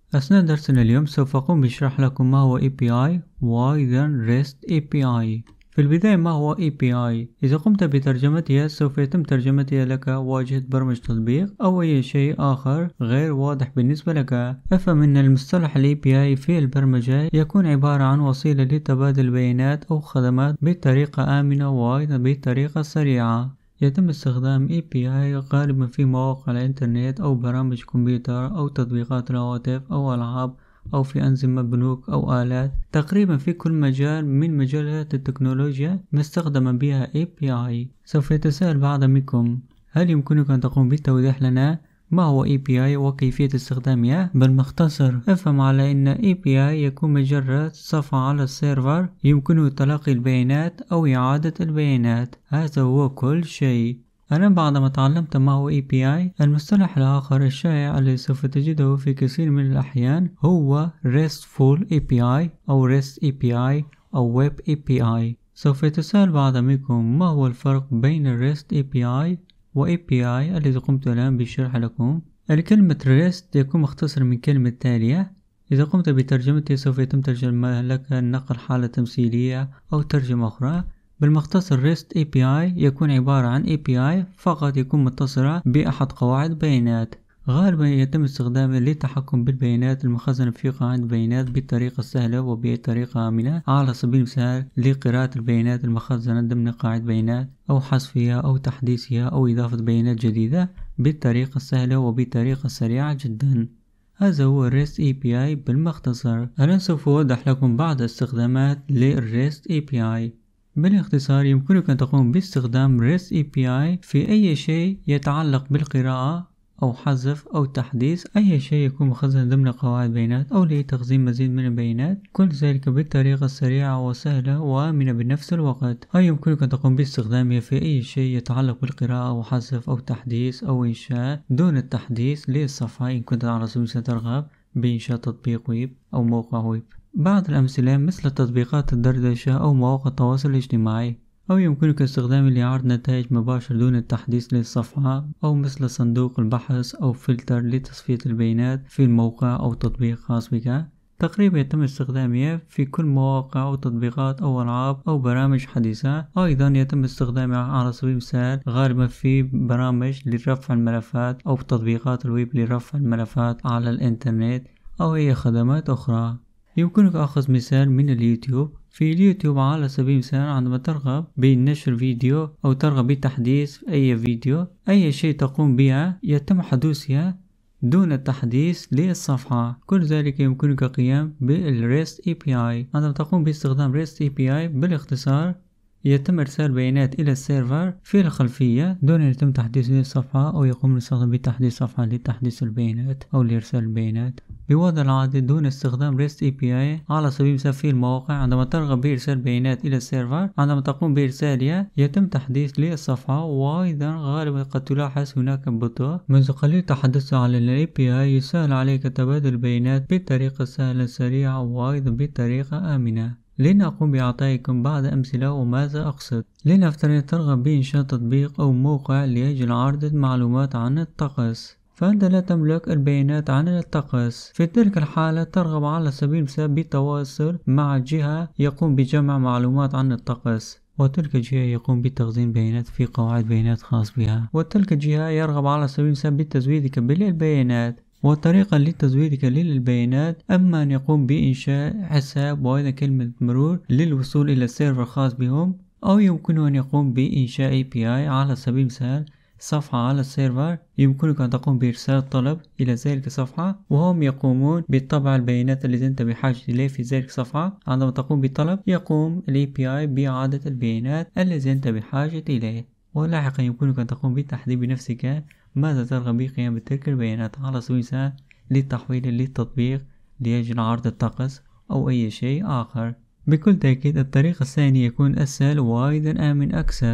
أثناء درسنا اليوم سوف أقوم بشرح لكم ما هو API وأيضا REST API. في البداية ما هو API؟ إذا قمت بترجمتها سوف يتم ترجمتها لك واجهة برمج تطبيق أو أي شيء آخر غير واضح بالنسبة لك. افهم أن المصطلح API في البرمجة يكون عبارة عن وسيلة لتبادل البيانات أو خدمات بطريقة آمنة وأيضا بطريقة سريعة. يتم استخدام API غالبا في مواقع الإنترنت أو برامج كمبيوتر أو تطبيقات الهواتف أو ألعاب أو في أنظمة بنوك أو آلات. تقريبا في كل مجال من مجالات التكنولوجيا مستخدما بها API. سوف يتساءل بعض منكم هل يمكنك أن تقوم بالتوضيح لنا ما هو API وكيفية استخدامها؟ بالمختصر افهم على أن API يكون مجرد صفحة على السيرفر يمكنه تلقي البيانات أو إعادة البيانات. هذا هو كل شيء. الآن بعدما تعلمت ما هو API، المصطلح الآخر الشائع الذي سوف تجده في كثير من الأحيان هو RESTful API أو REST API أو Web API. سوف يتساءل بعض منكم ما هو الفرق بين REST API و API الذي قمت الآن بالشرح لكم. الكلمة REST يكون مختصر من كلمة تالية. إذا قمت بترجمته سوف يتم ترجمة لك نقل حالة تمثيلية أو ترجمة أخرى. بالمختصر REST API يكون عبارة عن API فقط يكون متصلة بأحد قواعد بيانات. غالبا يتم استخدامه للتحكم بالبيانات المخزنة في قاعدة بيانات بطريقة سهلة وبطريقة آمنة. على سبيل المثال لقراءة البيانات المخزنة ضمن قاعدة بيانات أو حذفها أو تحديثها أو إضافة بيانات جديدة بالطريقة السهلة وبطريقة سريعة جدا. هذا هو REST API بالمختصر. الآن سوف أوضح لكم بعض استخدامات للREST API. بالاختصار يمكنك أن تقوم باستخدام REST API في أي شيء يتعلق بالقراءة أو حذف أو تحديث أي شيء يكون مخزن ضمن قواعد بيانات أو لتخزين مزيد من البيانات، كل ذلك بالطريقة سريعة وسهلة وآمنة بنفس الوقت. أو يمكنك أن تقوم باستخدامه في أي شيء يتعلق بالقراءة أو حذف أو تحديث أو إنشاء دون التحديث للصفحة إن كنت على سبيل المثال ترغب بإنشاء تطبيق ويب أو موقع ويب. بعض الأمثلة مثل تطبيقات الدردشة أو مواقع التواصل الاجتماعي. أو يمكنك استخدامه لعرض نتائج مباشرة دون التحديث للصفحة، أو مثل صندوق البحث أو فلتر لتصفية البيانات في الموقع أو تطبيق خاص بك. تقريبا يتم استخدامها في كل مواقع أو تطبيقات أو ألعاب أو برامج حديثة. أيضا يتم استخدامها على سبيل المثال غالبا في برامج لرفع الملفات أو تطبيقات الويب لرفع الملفات على الإنترنت أو أي خدمات أخرى. يمكنك أخذ مثال من اليوتيوب. في اليوتيوب على سبيل المثال عندما ترغب بنشر فيديو أو ترغب بتحديث أي فيديو، أي شيء تقوم بها يتم حدوثها دون التحديث للصفحة. كل ذلك يمكنك قيام بالREST API. عندما تقوم باستخدام REST API بالاختصار يتم إرسال بيانات إلى السيرفر في الخلفية دون أن يتم تحديث الصفحة أو يقوم الاستخدام بتحديث صفحة لتحديث البيانات أو لإرسال البيانات. بوضع العادي دون استخدام REST API على سبيل المثال في المواقع عندما ترغب بإرسال بيانات إلى السيرفر، عندما تقوم بإرسالها يتم تحديث للصفحة. وأيضا غالبا قد تلاحظ هناك بطء. منذ قليل تحدثت على ال API يسهل عليك تبادل البيانات بطريقة سهلة سريعة وأيضا بطريقة آمنة. لنقوم بإعطائكم بعض أمثلة وماذا أقصد. لنفترض ترغب بإنشاء تطبيق أو موقع لأجل عرض المعلومات عن الطقس، فأنت لا تملك البيانات عن الطقس. في تلك الحالة ترغب على سبيل المثال بالتواصل مع جهة يقوم بجمع معلومات عن الطقس، وتلك الجهة يقوم بتخزين بيانات في قواعد بيانات خاص بها، وتلك الجهة يرغب على سبيل المثال بتزويدك بالبيانات. وطريقة لتزويدك للبيانات أما أن يقوم بإنشاء حساب وأيضا كلمة مرور للوصول إلى السيرفر الخاص بهم، أو يمكنه أن يقوم بإنشاء API على سبيل المثال صفحة على السيرفر يمكنك أن تقوم بإرسال طلب إلى ذلك الصفحة وهم يقومون بطبع البيانات التي أنت بحاجة إليه في ذلك الصفحة. عندما تقوم بطلب يقوم ال API بإعادة البيانات التي أنت بحاجة إليه. ولاحقا يمكنك أن تقوم بالتحديد بنفسك ماذا ترغب بقيام بتلك البيانات على سبيل المثال للتحويل للتطبيق لأجل عرض الطقس أو أي شيء آخر. بكل تأكيد الطريقة الثانية يكون أسهل وأيضا آمن أكثر.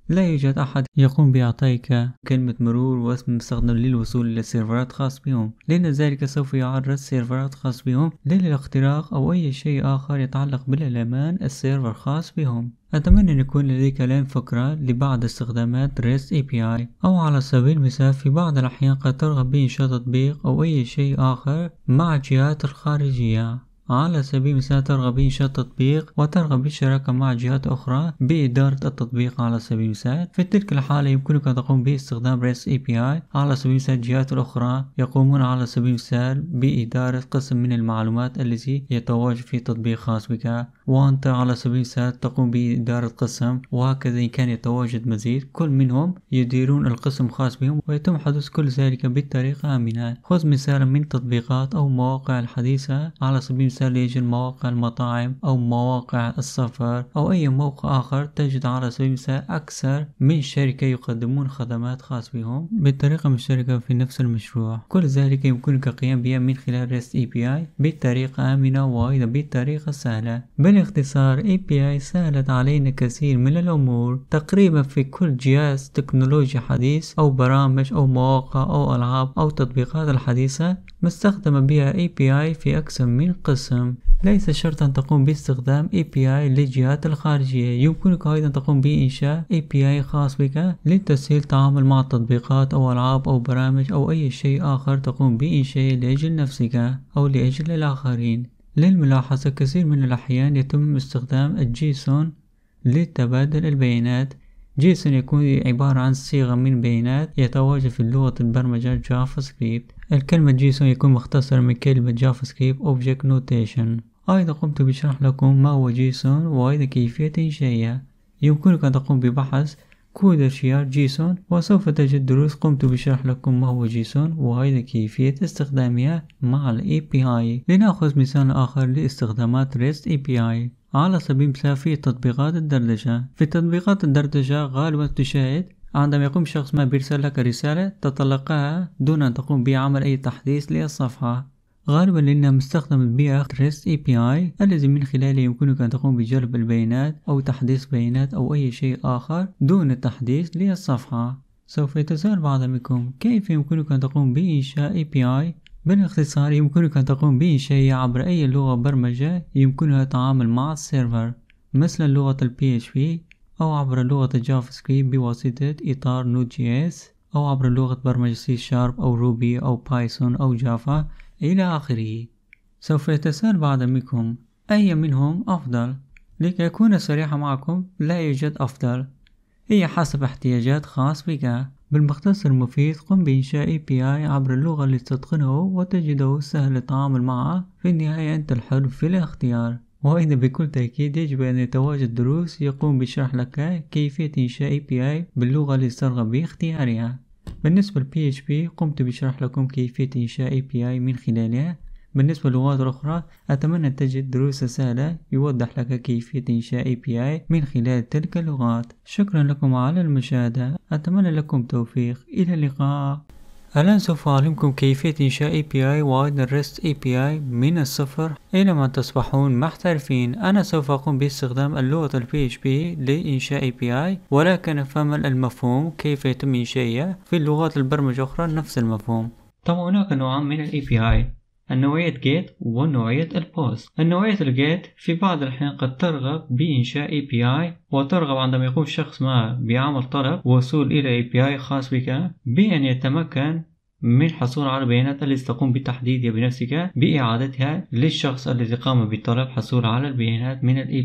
لا يوجد أحد يقوم بإعطائك كلمة مرور واسم مستخدم للوصول إلى سيرفرات خاص بهم، لأن ذلك سوف يعرض سيرفرات خاص بهم للاختراق أو أي شيء آخر يتعلق بالأمان السيرفر خاص بهم. أتمنى أن يكون لديك الآن فكرة لبعض استخدامات REST API، أو على سبيل المثال في بعض الأحيان قد ترغب بإنشاء تطبيق أو أي شيء آخر مع الجهات الخارجية. على سبيل المثال ترغب بإنشاء تطبيق وترغب بالشراكة مع جهات أخرى بإدارة التطبيق. على سبيل المثال في تلك الحالة يمكنك أن تقوم باستخدام REST API. على سبيل المثال الجهات الأخرى يقومون على سبيل المثال بإدارة قسم من المعلومات التي يتواجد في تطبيق خاص بك، وأنت على سبيل المثال تقوم بإدارة قسم، وهكذا إن كان يتواجد مزيد كل منهم يديرون القسم خاص بهم، ويتم حدوث كل ذلك بطريقة آمنة. خذ مثالا من تطبيقات أو مواقع الحديثة على سبيل المثال يجد مواقع المطاعم أو مواقع السفر أو أي موقع آخر، تجد على سبيل المثال أكثر من شركة يقدمون خدمات خاص بهم بطريقة مشتركة في نفس المشروع. كل ذلك يمكنك القيام بها من خلال REST API بطريقة آمنة وأيضا بطريقة سهلة. بالاختصار API سهلت علينا كثير من الأمور تقريبا في كل جهاز تكنولوجيا حديث أو برامج أو مواقع أو ألعاب أو تطبيقات الحديثة مستخدمة بها API في أكثر من قسم. ليس شرطا تقوم باستخدام API للجهات الخارجية، يمكنك أيضا تقوم بإنشاء API خاص بك لتسهيل التعامل مع تطبيقات أو ألعاب أو برامج أو أي شيء آخر تقوم بإنشائه لأجل نفسك أو لأجل الآخرين. للملاحظة كثير من الأحيان يتم استخدام الجيسون لتبادل البيانات. جيسون يكون عبارة عن صيغة من بيانات يتواجد في لغة البرمجة جافا سكريبت. الكلمة جيسون يكون مختصرة من كلمة جافا سكريبت Object Notation. أيضا قمت بشرح لكم ما هو جيسون وأيضا كيفية إنشائها. يمكنك أن تقوم ببحث كود شيار جيسون وسوف تجد دروس قمت بشرح لكم ما هو جيسون وأيضا كيفية استخدامها مع ال API. لنأخذ مثال آخر لاستخدامات REST API. على سبيل المثال في تطبيقات الدردشة. في تطبيقات الدردشة غالبا تشاهد عندما يقوم شخص ما بيرسل لك رسالة تتلقاها دون أن تقوم بعمل أي تحديث للصفحة، غالبا لأنها مستخدمة بها REST API الذي من خلاله يمكنك أن تقوم بجلب البيانات أو تحديث بيانات أو أي شيء آخر دون تحديث للصفحة. سوف يتساءل بعض منكم كيف يمكنك أن تقوم بإنشاء API؟ بالاختصار يمكنك أن تقوم بإنشائها عبر أي لغة برمجة يمكنها التعامل مع السيرفر، مثل لغة ال PHP أو عبر لغة الجافا سكريبت بواسطة إطار Node.js أو عبر لغة برمجة C# أو روبي أو بايثون أو جافا إلى آخره. سوف يتساءل بعض منكم أي منهم أفضل؟ لكي أكون صريحا معكم لا يوجد أفضل، هي حسب احتياجات خاص بك. بالمختصر المفيد قم بإنشاء API عبر اللغة اللي تتقنه وتجده سهل التعامل معه. في النهاية أنت الحر في الاختيار. وأيضا بكل تأكيد يجب أن يتواجد دروس يقوم بشرح لك كيفية إنشاء API باللغة اللي ترغب باختيارها. بالنسبة ل PHP قمت بشرح لكم كيفية إنشاء API من خلالها. بالنسبة للغات الأخرى أتمنى أن تجد دروس سهلة يوضح لك كيفية إنشاء API من خلال تلك اللغات. شكرا لكم على المشاهدة، أتمنى لكم توفيق، إلى اللقاء. الآن سوف أعلمكم كيفية إنشاء API وأيضا REST API من الصفر إلى ما تصبحون محترفين. أنا سوف أقوم باستخدام اللغة ال PHP لإنشاء API، ولكن فهم المفهوم كيف يتم إنشائها في اللغات البرمجة الأخرى نفس المفهوم. طبعا هناك نوعان من ال API، النوعية GET ونوعية البوست. النوعية الجيت في بعض الأحيان قد ترغب بإنشاء API وترغب عندما يقوم شخص ما بعمل طلب وصول إلى API خاص بك بأن يتمكن من الحصول على البيانات التي تقوم بتحديدها بنفسك بإعادتها للشخص الذي قام بالطلب حصول على البيانات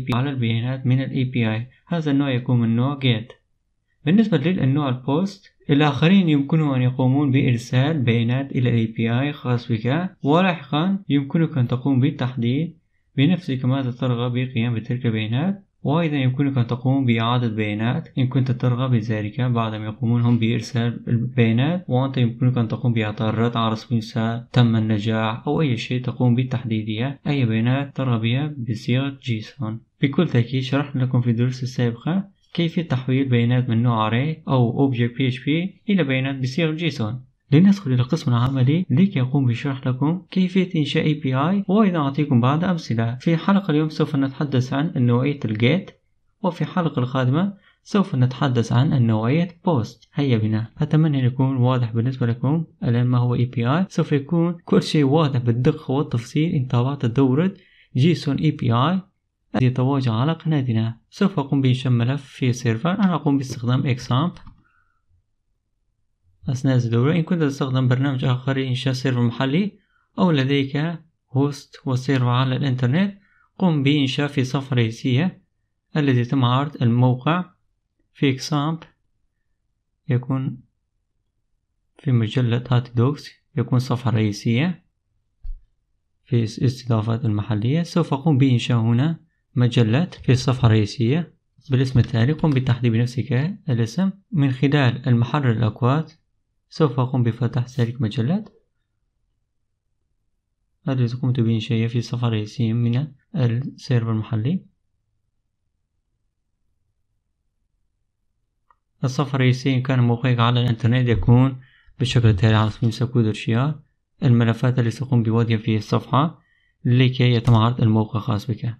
من ال API. هذا النوع يكون من نوع GET. بالنسبة للنوع البوست الآخرين يمكنهم أن يقومون بإرسال بيانات إلى API خاص بك، ولاحقا يمكنك أن تقوم بالتحديد بنفسك ماذا ترغب بالقيام بتلك البيانات، وأيضا يمكنك أن تقوم بإعادة بيانات إن كنت ترغب بذلك بعدما يقومون هم بإرسال البيانات، وأنت يمكنك أن تقوم بإعطاء الرد على سبيل المثال تم النجاح أو أي شيء تقوم بتحديدها أي بيانات ترغب بها بصيغة جيسون. بكل تأكيد شرحنا لكم في الدروس السابقة كيفية تحويل بيانات من نوع Array أو Object PHP إلى بيانات بصيغة جيسون. لندخل إلى القسم العملي لكي أقوم بشرح لكم كيفية إنشاء API وأيضا أعطيكم بعض أمثلة. في حلقة اليوم سوف نتحدث عن نوعية الجيت، وفي حلقة القادمة سوف نتحدث عن النوعية بوست. هيا بنا. أتمنى أن يكون واضح بالنسبة لكم الآن ما هو API. سوف يكون كل شيء واضح بالدقة والتفصيل إن تابعت دورة جيسون API يتواجد على قناتنا. سوف أقوم بإنشاء ملف في سيرفر. أنا أقوم باستخدام XAMPP أثناء الدورة. إن كنت تستخدم برنامج آخر لإنشاء سيرفر محلي أو لديك هوست وسيرفر على الإنترنت، قم بإنشاء في صفحة رئيسية التي يتم عرض الموقع في XAMPP. يكون في مجلة HotDocs، يكون صفحة رئيسية في استضافات المحلية. سوف أقوم بإنشاء هنا مجلة في الصفحة الرئيسية بالاسم التالي. قم بتحديد بنفسك الاسم من خلال المحرر الأكواد. سوف أقوم بفتح ذلك مجلة التي قمت بإنشائها في الصفحة الرئيسية من السيرفر المحلي. الصفحة الرئيسية إن كان موقعك على الإنترنت يكون بالشكل التالي على سبيل المثال كودرشيا. الملفات التي سأقوم بوضعها في الصفحة لكي يتم عرض الموقع خاص بك.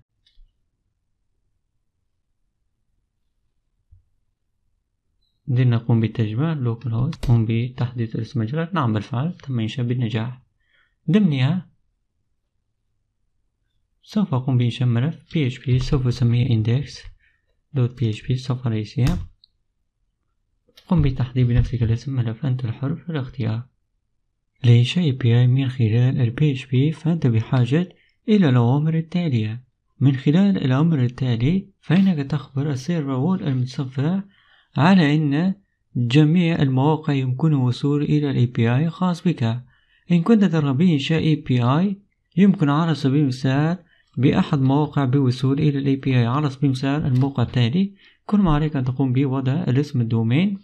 نقوم بالتجميع local host. نقوم بتحديد اسم المجلة. نعم بالفعل تم إنشاء بالنجاح. ضمنها سوف أقوم بإنشاء ملف PHP سوف أسميه index.php صفحة رئيسية. قم بتحديد بنفسك الاسم ملف أنت الحر في الاختيار. لإنشاء API من خلال ال PHP فأنت بحاجة إلى الأوامر التالية. من خلال الأمر التالي فإنك تخبر السيرفر والمتصفح على أن جميع المواقع يمكن الوصول إلى ال API خاص بك. إن كنت ترغب بإنشاء API يمكن على سبيل المثال بأحد مواقع بوصول إلى ال API على سبيل المثال الموقع التالي. كل ما عليك أن تقوم بوضع الاسم الدومين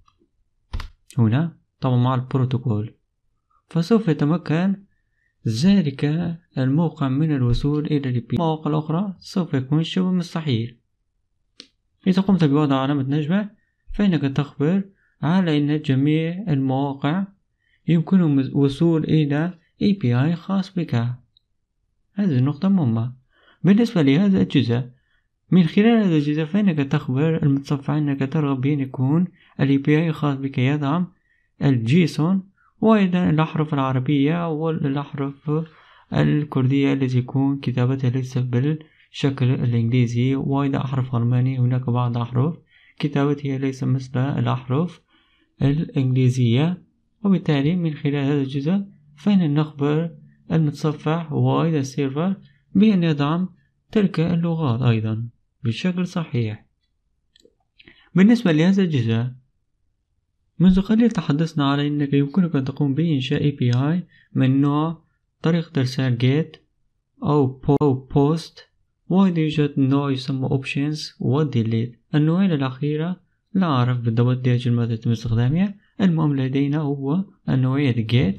هنا طبعا مع البروتوكول، فسوف يتمكن ذلك الموقع من الوصول إلى ال API. المواقع الأخرى سوف يكون شبه مستحيل. إذا قمت بوضع علامة نجمة فإنك تخبر على أن جميع المواقع يمكن الوصول إلى API خاص بك. هذه النقطة مهمة. بالنسبة لهذا الجزء، من خلال هذا الجزء فإنك تخبر المتصفح أنك ترغب بأن يكون ال API خاص بك يدعم الجيسون وأيضا الأحرف العربية والأحرف الكردية التي يكون كتابتها ليس بالشكل الإنجليزي، وأيضا أحرف ألماني. هناك بعض أحرف كتابتها ليس مثل الأحرف الإنجليزية. وبالتالي من خلال هذا الجزء فإن نخبر المتصفح وأيضا السيرفر بأن يدعم تلك اللغات أيضا بشكل صحيح. بالنسبة لهذا الجزء، منذ قليل تحدثنا على أنك يمكنك أن تقوم بإنشاء API من نوع طريقة إرسال GET أو POST، وأيضا يوجد نوع يسمى Options و Delete. النوعين الأخيرة لا أعرف بالضبط داخل ماذا يتم استخدامها. المهم لدينا هو النوعية GET.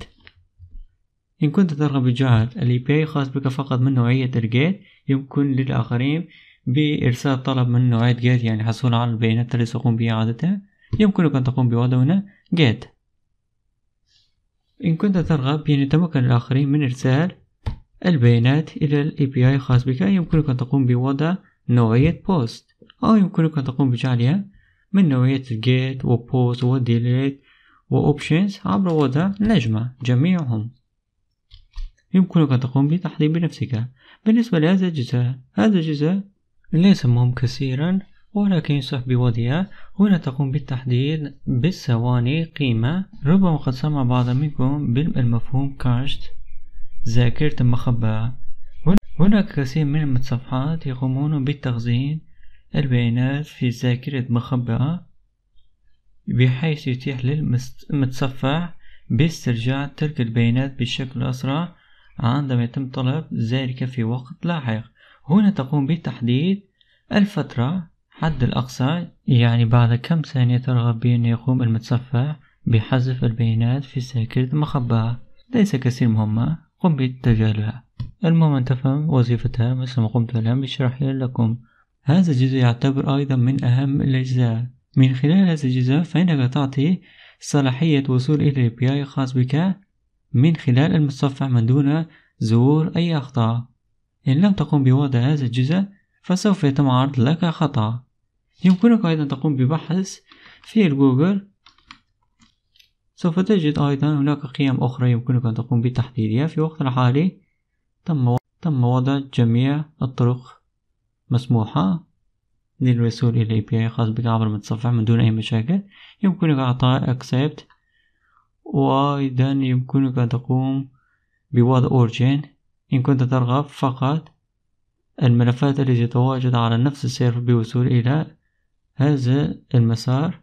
إن كنت ترغب بجعل ال API خاص بك فقط من نوعية GET، يمكن للآخرين بإرسال طلب من نوعية GET، يعني حصول على البيانات التي سأقوم بإعادتها. يمكنك أن تقوم بوضع هنا GET. إن كنت ترغب بأن يتمكن الآخرين من إرسال البيانات إلى ال API خاص بك، يمكنك أن تقوم بوضع نوعية POST، أو يمكنك أن تقوم بجعلها من نوعية GET و POST و Delete و Options عبر وضع نجمة جميعهم. يمكنك أن تقوم بتحديد بنفسك. بالنسبة لهذا الجزء، هذا الجزء ليس مهم كثيرا ولكن يصح بوضعها. هنا تقوم بالتحديد بالثواني قيمة. ربما قد سمع بعض منكم بالمفهوم كاشت، ذاكرة مخبأة. هناك كثير من المتصفحات يقومون بتخزين البيانات في ذاكرة مخبأة بحيث يتيح للمتصفح باسترجاع تلك البيانات بشكل أسرع عندما يتم طلب ذلك في وقت لاحق. هنا تقوم بتحديد الفترة حد الأقصى، يعني بعد كم ثانية ترغب بأن يقوم المتصفح بحذف البيانات في ذاكرة مخبأة. ليس كثير مهمة، قم بتجاهلها. المهم أن تفهم وظيفتها مثل ما قمت الآن بشرحها لكم. هذا الجزء يعتبر أيضا من أهم الأجزاء. من خلال هذا الجزء فإنك تعطي صلاحية وصول إلى API خاص بك من خلال المتصفح من دون ظهور أي أخطاء. إن لم تقم بوضع هذا الجزء فسوف يتم عرض لك خطأ. يمكنك أيضا تقوم ببحث في جوجل، سوف تجد أيضا هناك قيم أخرى يمكنك أن تقوم بتحديدها. في وقت الحالي تم وضع جميع الطرق مسموحة للوصول إلى API خاص بك عبر المتصفح من دون أي مشاكل. يمكنك إعطاء accept، وأيضا يمكنك أن تقوم بوضع origin إن كنت ترغب فقط الملفات التي تتواجد على نفس السيرفر بوصول إلى هذا المسار.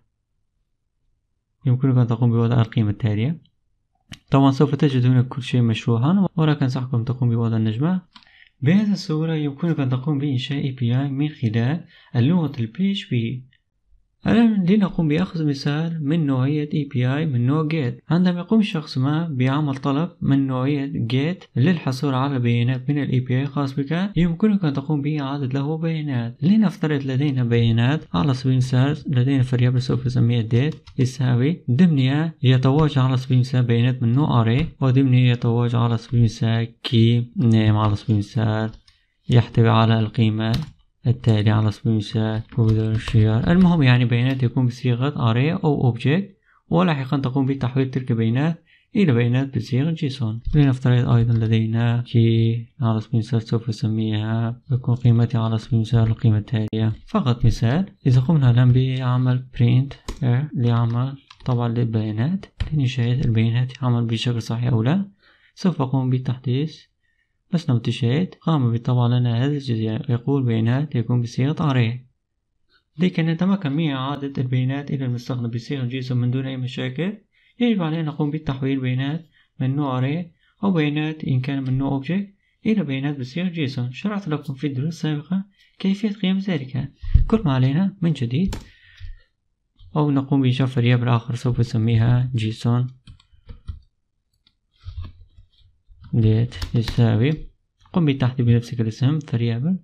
يمكنك أن تقوم بوضع القيمة التالية. طبعا سوف تجد هنا كل شيء مشروحا، ولكن أنصحكم تقوم بوضع النجمة. بهذه الصورة يمكنك أن تقوم بإنشاء API من خلال اللغة PHP. الآن لنقوم بأخذ مثال من نوعية API من نوع GET. عندما يقوم شخص ما بعمل طلب من نوعية GET للحصول على بيانات من API خاص بك، يمكنك أن تقوم بإعادة له بيانات. لنفترض لدينا بيانات، على سبيل المثال لدينا variable سوف نسميها date يساوي ضمنها يتواجد على سبيل المثال بيانات من نوع array، وضمنها يتواجد على سبيل المثال key name على سبيل المثال يحتوي على القيمة التالي على سبيل المثال الشيار. المهم يعني بيانات يكون بصيغة array أو object، ولاحقا تقوم بتحويل تلك البيانات إلى بيانات بصيغة جيسون. لنفترض أيضا لدينا key على سبيل المثال سوف نسميها يكون قيمتها على سبيل المثال القيمة التالية. فقط مثال، إذا قمنا الآن بعمل print لعمل طبعا للبيانات لنشاهد البيانات عمل بشكل صحيح أو لا، سوف أقوم بتحديث بس لو تشاهد قام بالطبع لنا هذا الجزء يقول بيانات يكون بصيغة array. لكي نتمكن من إعادة البيانات إلى المستخدم بصيغة جيسون من دون أي مشاكل، يجب علينا نقوم بتحويل بيانات من نوع array أو بيانات إن كان من نوع object إلى بيانات بصيغة جيسون. شرحت لكم في الدروس السابقة كيفية قيام ذلك. كل ما علينا من جديد أو نقوم بإنشاء variable آخر سوف نسميها جيسون date يساوي، قم بالتحديد بنفسك الاسم variable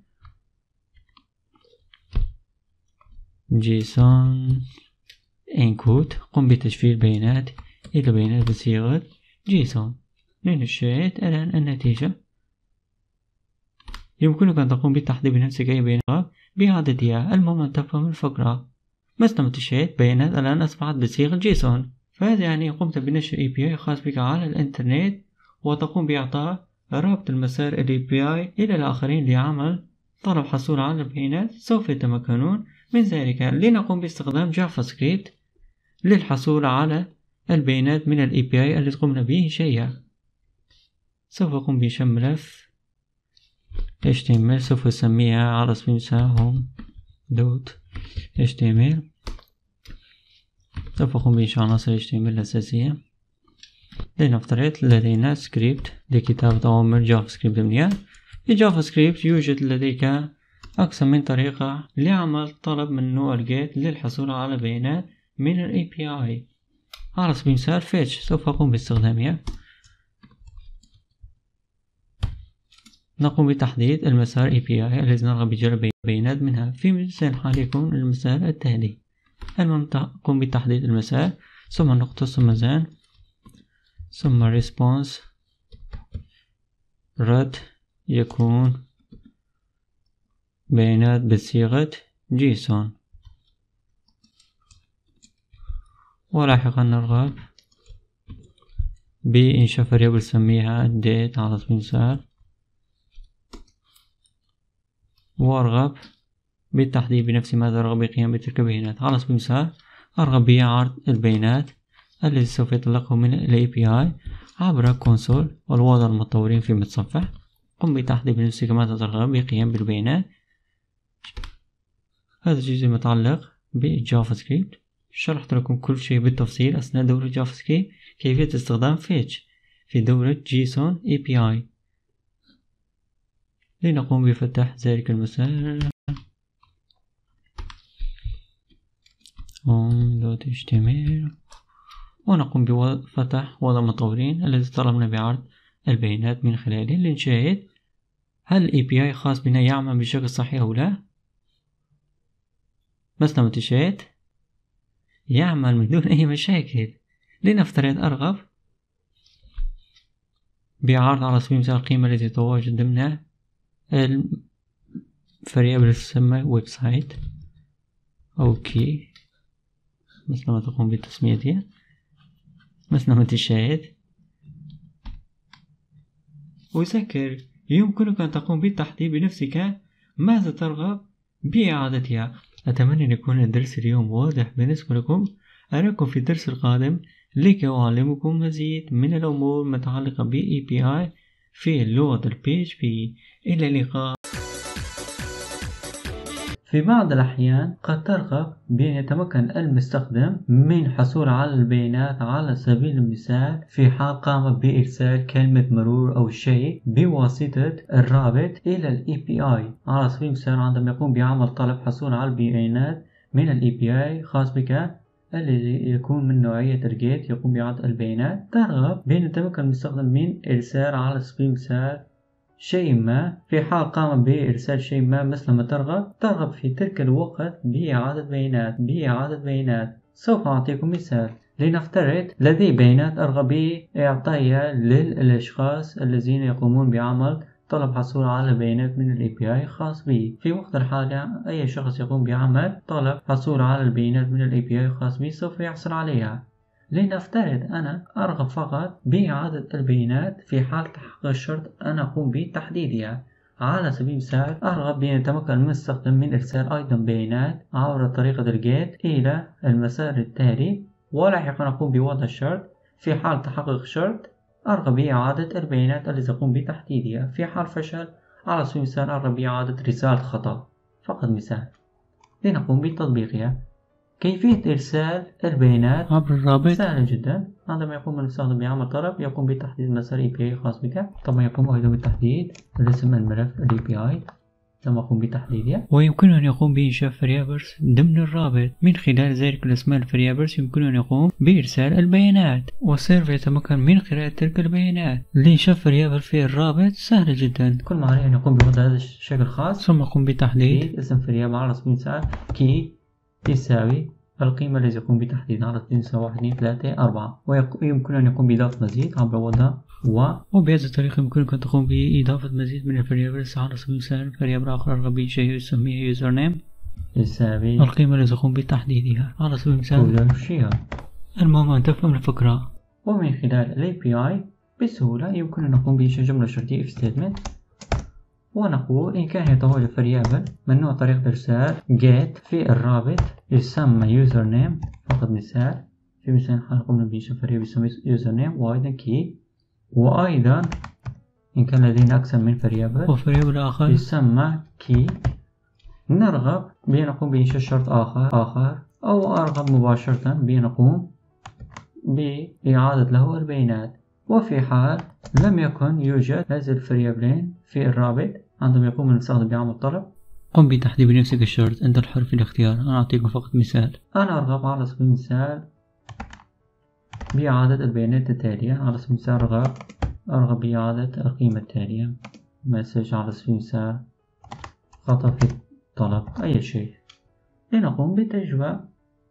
جيسون encode، قم بتشفير بيانات إلى بيانات بصيغة جيسون. لنشاهد الآن النتيجة. يمكنك أن تقوم بالتحديد بنفسك أي بيانات بإعادتها. المهم أن تفهم الفكرة. مثل ما تشاهد بيانات الآن أصبحت بصيغة جيسون، فهذا يعني قمت بنشر API خاص بك على الإنترنت، وتقوم بإعطاء رابط المسار API إلى الآخرين لعمل طلب حصول على البيانات. سوف يتمكنون من ذلك. لنقوم باستخدام جافا سكريبت للحصول على البيانات من API التي قمنا بإنشائها. سوف أقوم بإنشاء ملف HTML سوف أسميها على سبيل المثال home.html. سوف أقوم بإنشاء عناصر HTML الأساسية. لنفترض لدينا سكريبت لكتابة أوامر جافا سكريبت ضمنية. في جافا سكريبت يوجد لديك أكثر من طريقة لعمل طلب من نوع الجيت للحصول على بيانات من API. على سبيل المثال fetch سوف أقوم باستخدامها. نقوم بتحديد المسار API الذي نرغب بجلب بيانات منها. في مثال الحال يكون المسار التالي. المهم نقوم بتحديد المسار، ثم نقطة ثم زان ثم response رد يكون بيانات بصيغة جيسون، ولاحقا نرغب بإنشاء variable نسميها date على سبيل المثال، وأرغب بالتحديد بنفسي ماذا أرغب بقيام بتلك البيانات. على سبيل المثال أرغب بعرض البيانات الذي سوف يتلقه من ال API عبر كونسول والوضع المتطورين في متصفح. قم بتحديد بنفسك ماذا ترغب بقيام بالبيانات. هذا الجزء متعلق بالجافا سكريبت. شرحت لكم كل شيء بالتفصيل أثناء دورة جافا سكريبت، كيفية استخدام فيتش في دورة جيسون API. لنقوم بفتح ذلك المسار home.html ونقوم بفتح وضع المطورين الذي طلبنا بعرض البيانات من خلاله لنشاهد هل ال API خاص بنا يعمل بشكل صحيح أو لا. مثل ما تشاهد يعمل من دون أي مشاكل. لنفترض أرغب بعرض على سبيل المثال القيمة التي تتواجد ضمن الفاريبل تسمى ويب سايت أو key مثل ما تقوم بتسميتها مثل ما تشاهد. وذكر يمكنك أن تقوم بالتحديد بنفسك ماذا ترغب بإعادتها. أتمنى أن يكون الدرس اليوم واضح بالنسبة لكم. أراكم في الدرس القادم لكي أعلمكم مزيد من الأمور المتعلقة ب API في لغة ال PHP. إلى اللقاء. في بعض الأحيان قد ترغب بأن يتمكن المستخدم من الحصول على البيانات، على سبيل المثال في حال قام بإرسال كلمة مرور أو شيء بواسطة الرابط إلى ال API. على سبيل المثال عندما يقوم بعمل طلب حصول على البيانات من ال API خاص بك الذي يكون من نوعية الجيت يقوم بإعادة البيانات، ترغب بأن يتمكن المستخدم من إرسال على سبيل المثال شيء ما. في حال قام بإرسال شيء ما مثل ما ترغب في تلك الوقت بإعادة بيانات. سوف أعطيكم مثال. لنفترض لدي بيانات أرغب بإعطائها للأشخاص الذين يقومون بعمل طلب حصول على بيانات من ال API خاص بي. في وقت الحالة أي شخص يقوم بعمل طلب حصول على البيانات من ال API خاص بي سوف يحصل عليها. لنفترض أنا أرغب فقط بإعادة البيانات في حال تحقق الشرط أنا أقوم بتحديدها. على سبيل المثال أرغب بأن يتمكن المستخدم من إرسال أيضا بيانات عبر طريقة الجيت إلى المسار التالي، ولاحقا أقوم بوضع الشرط. في حال تحقق الشرط أرغب بإعادة البيانات التي أقوم بتحديدها. في حال فشل على سبيل المثال أرغب بإعادة رسالة خطأ. فقط مثال لنقوم بتطبيقها. كيفية إرسال البيانات عبر الرابط سهل جدا. عندما يقوم المستخدم بعمل طلب يقوم بتحديد مسار API خاص بك. طبعا يقوم أيضا بتحديد اسم الملف API ثم يقوم بتحديدها. ويمكن أن يقوم بإنشاء فاريبلز ضمن الرابط. من خلال ذلك الأسماء الفاريبلز يمكن أن يقوم بإرسال البيانات، والسيرفر يتمكن من قراءة تلك البيانات. لإنشاء فاريبل في الرابط سهل جدا. كل ما عليه أن يقوم بوضع هذا الشكل خاص ثم يقوم بتحديد اسم فاريبل على سبيل المثال كي يساوي القيمة التي يقوم بتحديدها على سبيل المثال 1 2 3 4. ويمكن أن يقوم بإضافة مزيد عبر وضع وبهذه الطريقة يمكنك أن تقوم بإضافة مزيد من الفاريبلز. على سبيل المثال فاريبل آخر أرغب بشيء يسميه يوزر نيم يساوي القيمة التي تقوم بتحديدها على سبيل المثال. المهم أن تفهم الفكرة. ومن خلال ال API بسهولة يمكن أن نقوم بإنشاء جملة شرطية if statement، ونقول إن كان يتواجد فاريبل من نوع طريقة إرسال get في الرابط يسمى username. فقط مثال في مثال قمنا بإنشاء فاريبل يسمى username وأيضا key، وأيضا إن كان لدينا أكثر من فاريبل وفاريبل آخر يسمى key. نرغب بأن نقوم بإنشاء شرط آخر أو أرغب مباشرة بأن نقوم بإعادة له البيانات. وفي حال لم يكن يوجد هذه الفاريبلين في الرابط عندما يقوم المستخدم بعمل طلب قم بتحديد بنفسك الشرط. أنت الحر في الاختيار. أنا أعطيكم فقط مثال. أنا أرغب على سبيل المثال بإعادة البيانات التالية. على سبيل المثال أرغب بإعادة القيمة التالية مسج على سبيل المثال خطأ في الطلب أي شيء. لنقوم بتجربة.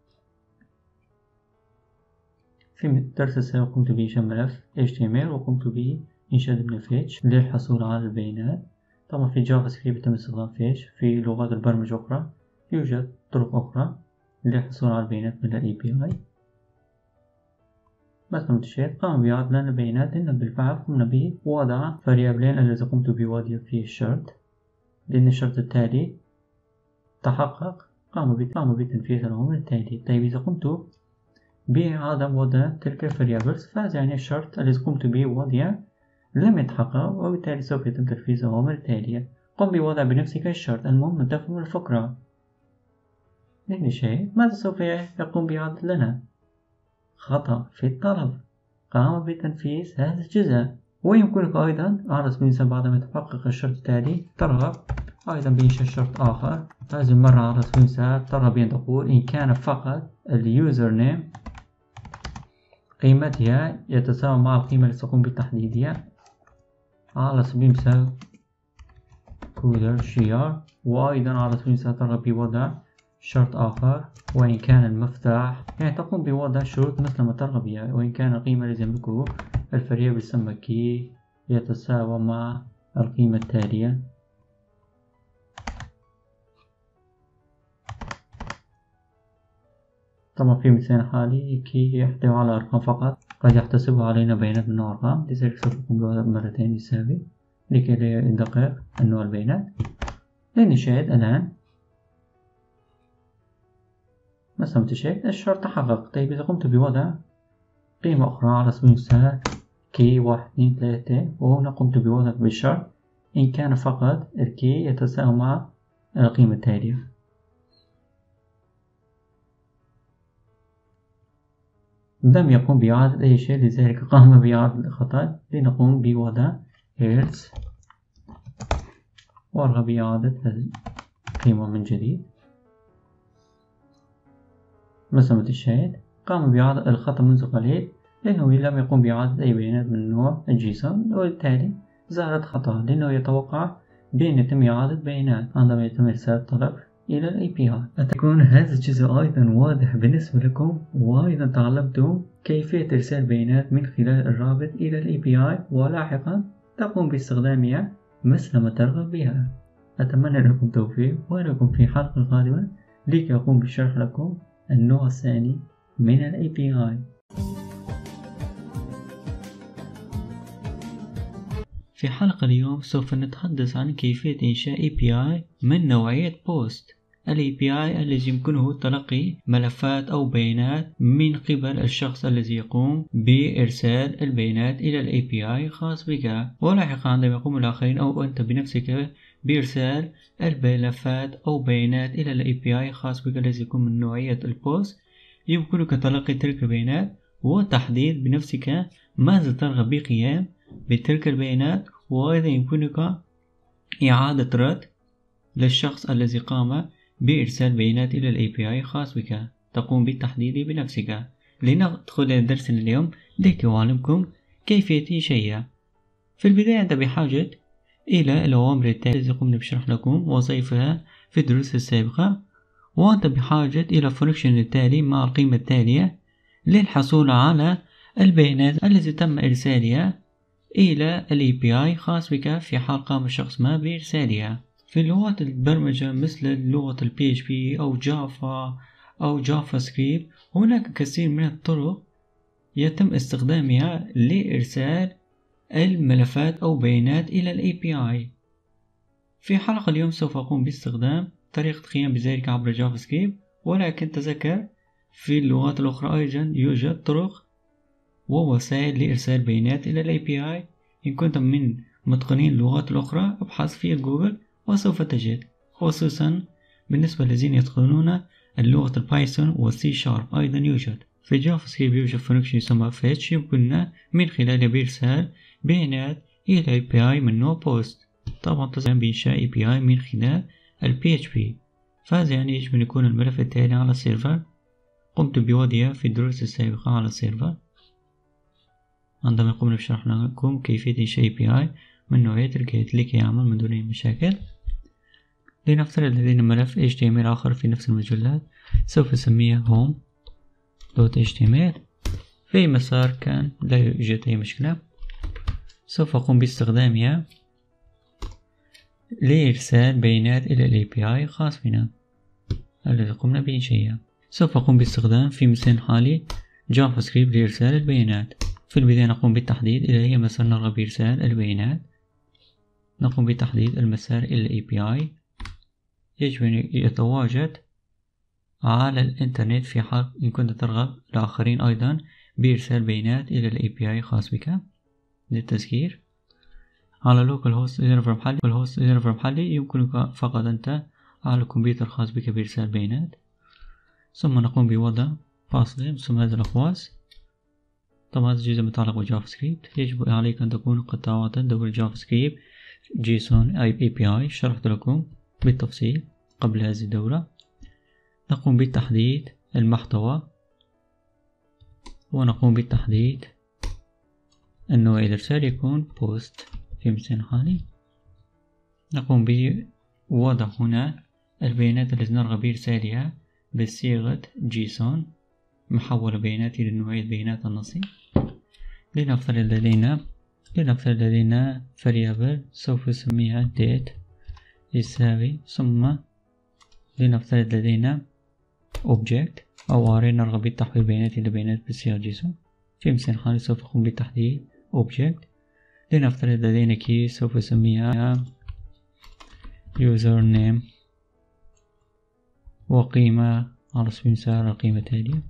في الدرس السابق قمت بإنشاء ملف HTML وقمت بإنشاء ضمن fetch للحصول على البيانات. طبعا في جافا سكريبت يتم استخدام fetch. في لغات البرمجة أخرى يوجد طرق أخرى للحصول على البيانات من ال API. مثل ما تشاهد قام بإعادة لنا البيانات لأن بالفعل قمنا بوضع فاريبلين الذي قمت بوضعه في الشرط، لأن الشرط التالي تحقق قام بتنفيذ الأمر التالي. طيب إذا قمت بعدم وضع تلك الفاريبلز فهذا يعني الشرط الذي قمت به وضعه لم يتحقق، وبالتالي سوف يتم تنفيذ الأوامر التالية. قم بوضع بنفسك الشرط. المهم أن تفهم الفكرة. لأن شيء ماذا سوف يقوم بإعادة لنا؟ خطأ في الطلب. قام بتنفيذ هذا الجزء. ويمكنك أيضا على سبيل المثال بعدما يتحقق الشرط التالي ترغب أيضا بإنشاء شرط آخر. هذه المرة على سبيل المثال ترغب بأن تقول إن كان فقط اليوزر نيم قيمتها يتساوى مع القيمة التي تقوم بتحديدها. على سبيل المثال كودر شيار. وأيضا على سبيل المثال ترغب بوضع شرط آخر وإن كان المفتاح، يعني تقوم بوضع شروط مثل ما ترغب بها. وإن كان القيمة التي يملكه الفاريبل يسمى كي يتساوى مع القيمة التالية. طبعا في مثال حالي كي يحتوي على أرقام فقط قد يحتسب علينا بيانات من نوع أرقام، لذلك سوف نقوم بوضع مرتين يساوي لكي لا يدقق النوع البيانات. لنشاهد الآن مثلا تشاهد الشرط تحقق. طيب إذا قمت بوضع قيمة أخرى على سبيل المثال كي 1 2 3 وهنا قمت بوضع بالشرط إن كان فقط الكي يتساوي مع القيمة التالية. لم يقم بإعادة أي شيء، لذلك قام بإعادة الخطأ. لنقوم بوضع else وأرغب بإعادة القيمة من جديد. مثلا الشاهد قام بإعادة الخطأ منذ قليل لأنه لم يقم بإعادة أي بيانات من نوع الجيسون، وبالتالي ظهرت خطأ لأنه يتوقع بأن يتم إعادة بيانات عندما يتم إرسال الطلب إلى ال API. أتكون هذا الجزء أيضا واضح بالنسبة لكم، وأيضا تعلمتم كيفية إرسال بيانات من خلال الرابط إلى ال API ولاحقا تقوم باستخدامها مثل ما ترغب بها. أتمنى لكم التوفيق ولكم في حلقة قادمة لكي أقوم بشرح لكم النوع الثاني من ال API. في حلقة اليوم سوف نتحدث عن كيفية إنشاء API من نوعية POST. ال API الذي يمكنه تلقي ملفات أو بيانات من قبل الشخص الذي يقوم بإرسال البيانات إلى ال API خاص بك، ولاحقا عندما يقوم الآخرين أو أنت بنفسك بإرسال الملفات أو بيانات إلى ال API خاص بك الذي يكون من نوعية POST، يمكنك تلقي تلك البيانات وتحديد بنفسك ماذا ترغب بقيام بتلك البيانات، وأيضا يمكنك إعادة رد للشخص الذي قام بإرسال بيانات إلى ال API خاص بك، تقوم بالتحديد بنفسك. لندخل إلى درسنا اليوم لكي أعلمكم كيفية إنشائها. في البداية أنت بحاجة إلى الأوامر التالية التي قمنا بشرح لكم وظائفها في الدروس السابقة، وأنت بحاجة إلى فانكشن التالي مع القيمة التالية للحصول على البيانات التي تم إرسالها إلى ال API خاص بك في حال قام شخص ما بإرسالها. في لغات البرمجة مثل لغة ال PHP أو جافا أو جافا سكريبت هناك كثير من الطرق يتم استخدامها لإرسال الملفات أو بيانات إلى ال API. في حلقة اليوم سوف أقوم باستخدام طريقة القيام بذلك عبر جافا سكريبت، ولكن تذكر في اللغات الأخرى أيضا يوجد طرق ووسائل لإرسال بيانات إلى ال API. إن كنت من متقنين اللغات الأخرى ابحث في جوجل وسوف تجد، خصوصا بالنسبة للذين يتقنون اللغة البايثون والسي شارب. أيضا يوجد في جافا سكريبت يوجد فانكشن يسمى fetch يمكننا من خلاله بإرسال بيانات إلى API من نوع POST. طبعا تستطيع بإنشاء API من خلال ال PHP، فهذا يعني يجب أن يكون الملف التالي على السيرفر. قمت بوضعها في الدروس السابقة على السيرفر عندما قمنا بشرح لكم كيفية إنشاء API من نوعية الجيت لكي يعمل من دون أي مشاكل. لنفترض لدينا ملف HTML آخر في نفس المجلات سوف نسميه home.html في مسار كان لا يوجد أي مشكلة. سوف أقوم باستخدامها لإرسال بيانات إلى ال API خاص بنا الذي قمنا بإنشائها. سوف أقوم باستخدام في مثال حالي جافا سكريبت لإرسال البيانات. في البداية نقوم بالتحديد إلى أي مسار نرغب بإرسال البيانات. نقوم بتحديد المسار إلى API. يجب أن يتواجد على الإنترنت في حال إن كنت ترغب الآخرين أيضا بإرسال بيانات إلى ال API خاص بك. للتذكير على لوكال هوست سيرفر محلي يمكنك فقط أنت على الكمبيوتر الخاص بك بإرسال بيانات. ثم نقوم بوضع فاصلة ثم هذا الأقواس. طبعا هذا الجزء متعلق بجافا سكريبت. يجب عليك أن تكون قد تعاطت دور جافا سكريبت جيسون API شرحت لكم بالتفصيل قبل هذه الدورة. نقوم بتحديد المحتوى ونقوم بتحديد النوع الإرسال يكون POST في مثال حالي. نقوم بوضع هنا البيانات التي نرغب بإرسالها بصيغة جيسون محول بيانات إلى نوعية بيانات النصي. لنفترض لدينا variable سوف نسميها date يساوي، ثم لنفترض لدينا object أو أري نرغب بتحويل بيانات إلى بيانات بصيغة جيسون. في مثال حالي سوف أقوم بتحديد object. لنفترض لدينا كي سوف أسميها username وقيمة على سبيل المثال القيمة التالية.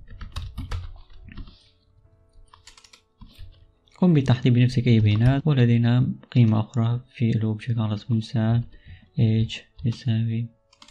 قم بتحديد بنفسك أي بيانات، ولدينا قيمة أخرى في الأوبجكت على سبيل المثال age يساوي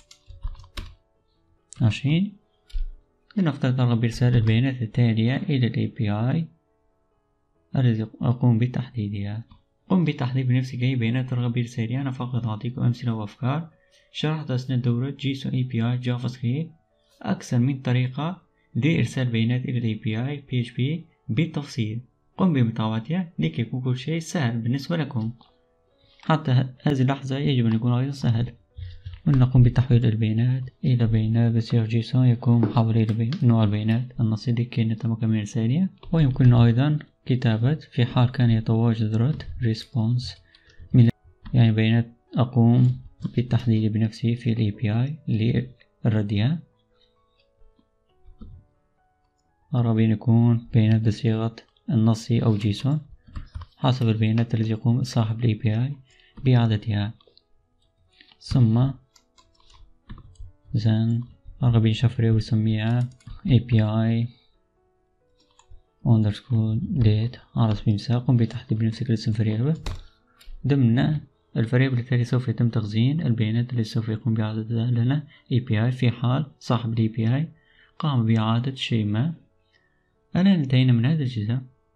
20. لنفترض أرغب بإرسال البيانات التالية إلى ال API الذي أقوم بتحديدها. قم بتحديد بنفسك أي بيانات ترغب بإرسالها. أنا فقط أعطيكم أمثلة وأفكار. شرحت أثناء دورة JSON API جافا سكريبت أكثر من طريقة لإرسال بيانات إلى ال API PHP بالتفصيل. قم بمتابعتها لكي يكون كل شيء سهل بالنسبة لكم. حتى هذه اللحظة يجب أن يكون أيضا سهل. ونقوم بتحويل البيانات إلى بيانات بصيغة جيسون يكون محول إلى نوع البيانات النصي لكي نتمكن من إرسالها. ويمكن أيضا كتابة في حال كان يتواجد رد response يعني بيانات أقوم بالتحديد بنفسي في ال API لردها. أرغب أن يكون بيانات بصيغة النصي أو جيسون حسب البيانات التي يقوم صاحب ال API بإعادتها. ثم أرغب أن شفرة ويسميها API _date على سبيل المثال. قم بتحديد بنفسك الاسم variable. ضمن الفاريبل التالي سوف يتم تخزين البيانات التي سوف يقوم بإعادتها لنا API في حال صاحب ال API قام بإعادة شيء ما. الآن انتهينا من هذا الجزء.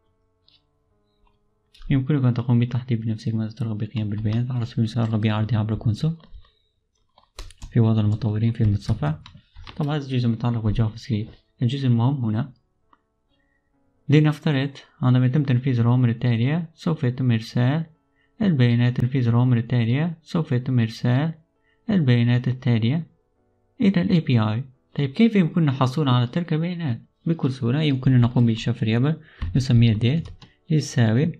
يمكنك أن تقوم بتحديد بنفسك ماذا ترغب بالقيام بالبيانات. على سبيل المثال أرغب بعرضها عبر كونسول في وضع المطورين في المتصفح. طبعا هذا الجزء متعلق بالجافا سكريبت. الجزء المهم هنا لنفترض عندما يتم تنفيذ الأوامر التالية سوف يتم إرسال البيانات. تنفيذ الأوامر التالية سوف يتم إرسال البيانات التالية إلى ال API. طيب كيف يمكننا الحصول على تلك البيانات؟ بكل سهولة يمكننا نقوم بإنشاء variable نسميه date يساوي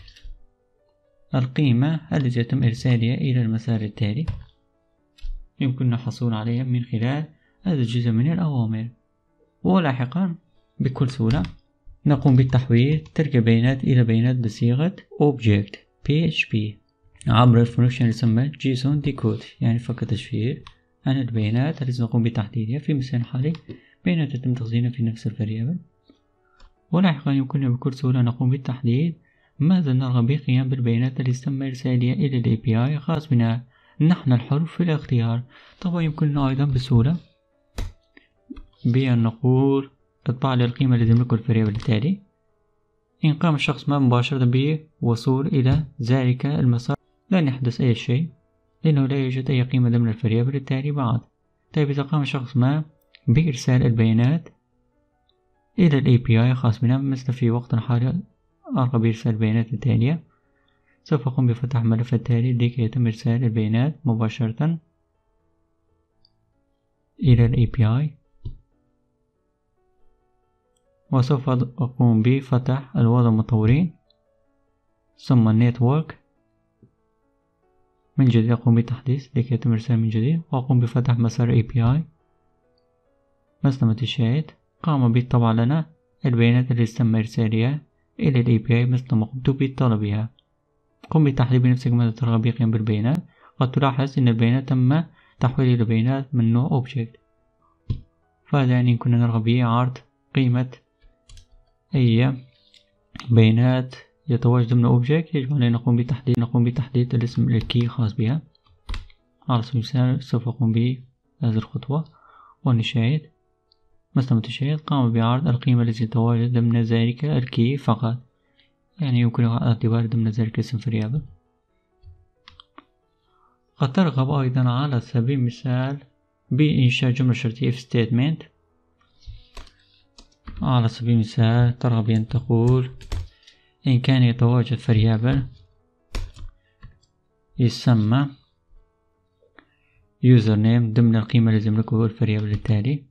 القيمة التي يتم إرسالها إلى المسار التالي. يمكننا الحصول عليها من خلال هذا الجزء من الأوامر. ولاحقا بكل سهولة نقوم بالتحويل تلك البيانات إلى بيانات بصيغة object PHP عبر الفانكشن يسمى JSON decode يعني فك تشفير عن البيانات التي نقوم بتحديدها. في مثال حالي بيانات يتم تخزينها في نفس الفاريبل. ولاحقا يمكننا بكل سهولة نقوم بالتحديد ماذا نرغب بالقيام بالبيانات التي تم إرسالها إلى ال API خاص بنا نحن الحر في الاختيار. طبعا يمكننا أيضا بسهولة بأن نقول اطبع لي القيمة التي يملكها الفاريبل التالي. إن قام الشخص ما مباشرة بوصول إلى ذلك المسار لن يحدث أي شيء لأنه لا يوجد أي قيمة ضمن الفاريبل التالي بعد. طيب إذا قام الشخص ما بإرسال البيانات إلى ال API خاص بنا مثل في وقت حالي أرغب بإرسال البيانات التالية سوف أقوم بفتح الملف التالي لكي يتم إرسال البيانات مباشرة إلى ال API. وسوف أقوم بفتح الوضع المطورين ثم النتورك من جديد. أقوم بتحديث لكي يتم إرسال من جديد وأقوم بفتح مسار API. مثل ما تشاهد قام بالطبع لنا البيانات التي تم إرسالها إلى ال API مثل ما قمت بطلبها. قم بتحديد بنفسك ماذا ترغب بالقيام بالبيانات. قد تلاحظ أن البيانات تم تحويلها إلى بيانات من نوع object. فهذا يعني كنا نرغب بعرض قيمة أي بيانات يتواجد ضمن object يجب علينا نقوم بتحديد الاسم الكي خاص بها. على سبيل المثال سوف أقوم بهذه الخطوة ونشاهد مثل ما تشاهد قام بعرض القيمة التي تتواجد ضمن ذلك الكي فقط. يعني يمكن الاعتبار ضمن ذلك اسم variable. قد ترغب أيضا على سبيل المثال بإنشاء جملة شرطية if statement. على سبيل المثال ترغب أن تقول إن كان يتواجد variable يسمى username ضمن القيمة التي يملكه الفاريبل التالي.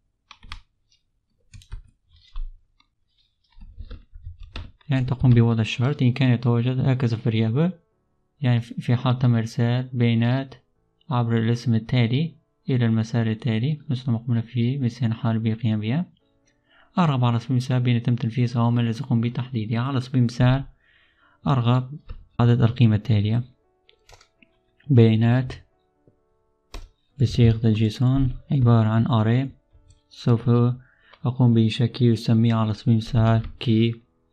يعني تقوم بوضع الشرط إن كان يتواجد هكذا variable يعني في حال تم إرسال بيانات عبر الاسم التالي إلى المسار التالي مثل ما قمنا فيه مثل حال بقيام بها. أرغب على سبيل المثال بأن يتم تنفيذ أوامر التي يقوم بتحديدها. على سبيل المثال أرغب عدد القيمة التالية: بيانات بصيغة الجيسون عبارة عن array، سوف أقوم بإنشاء كي يسميه على سبيل المثال key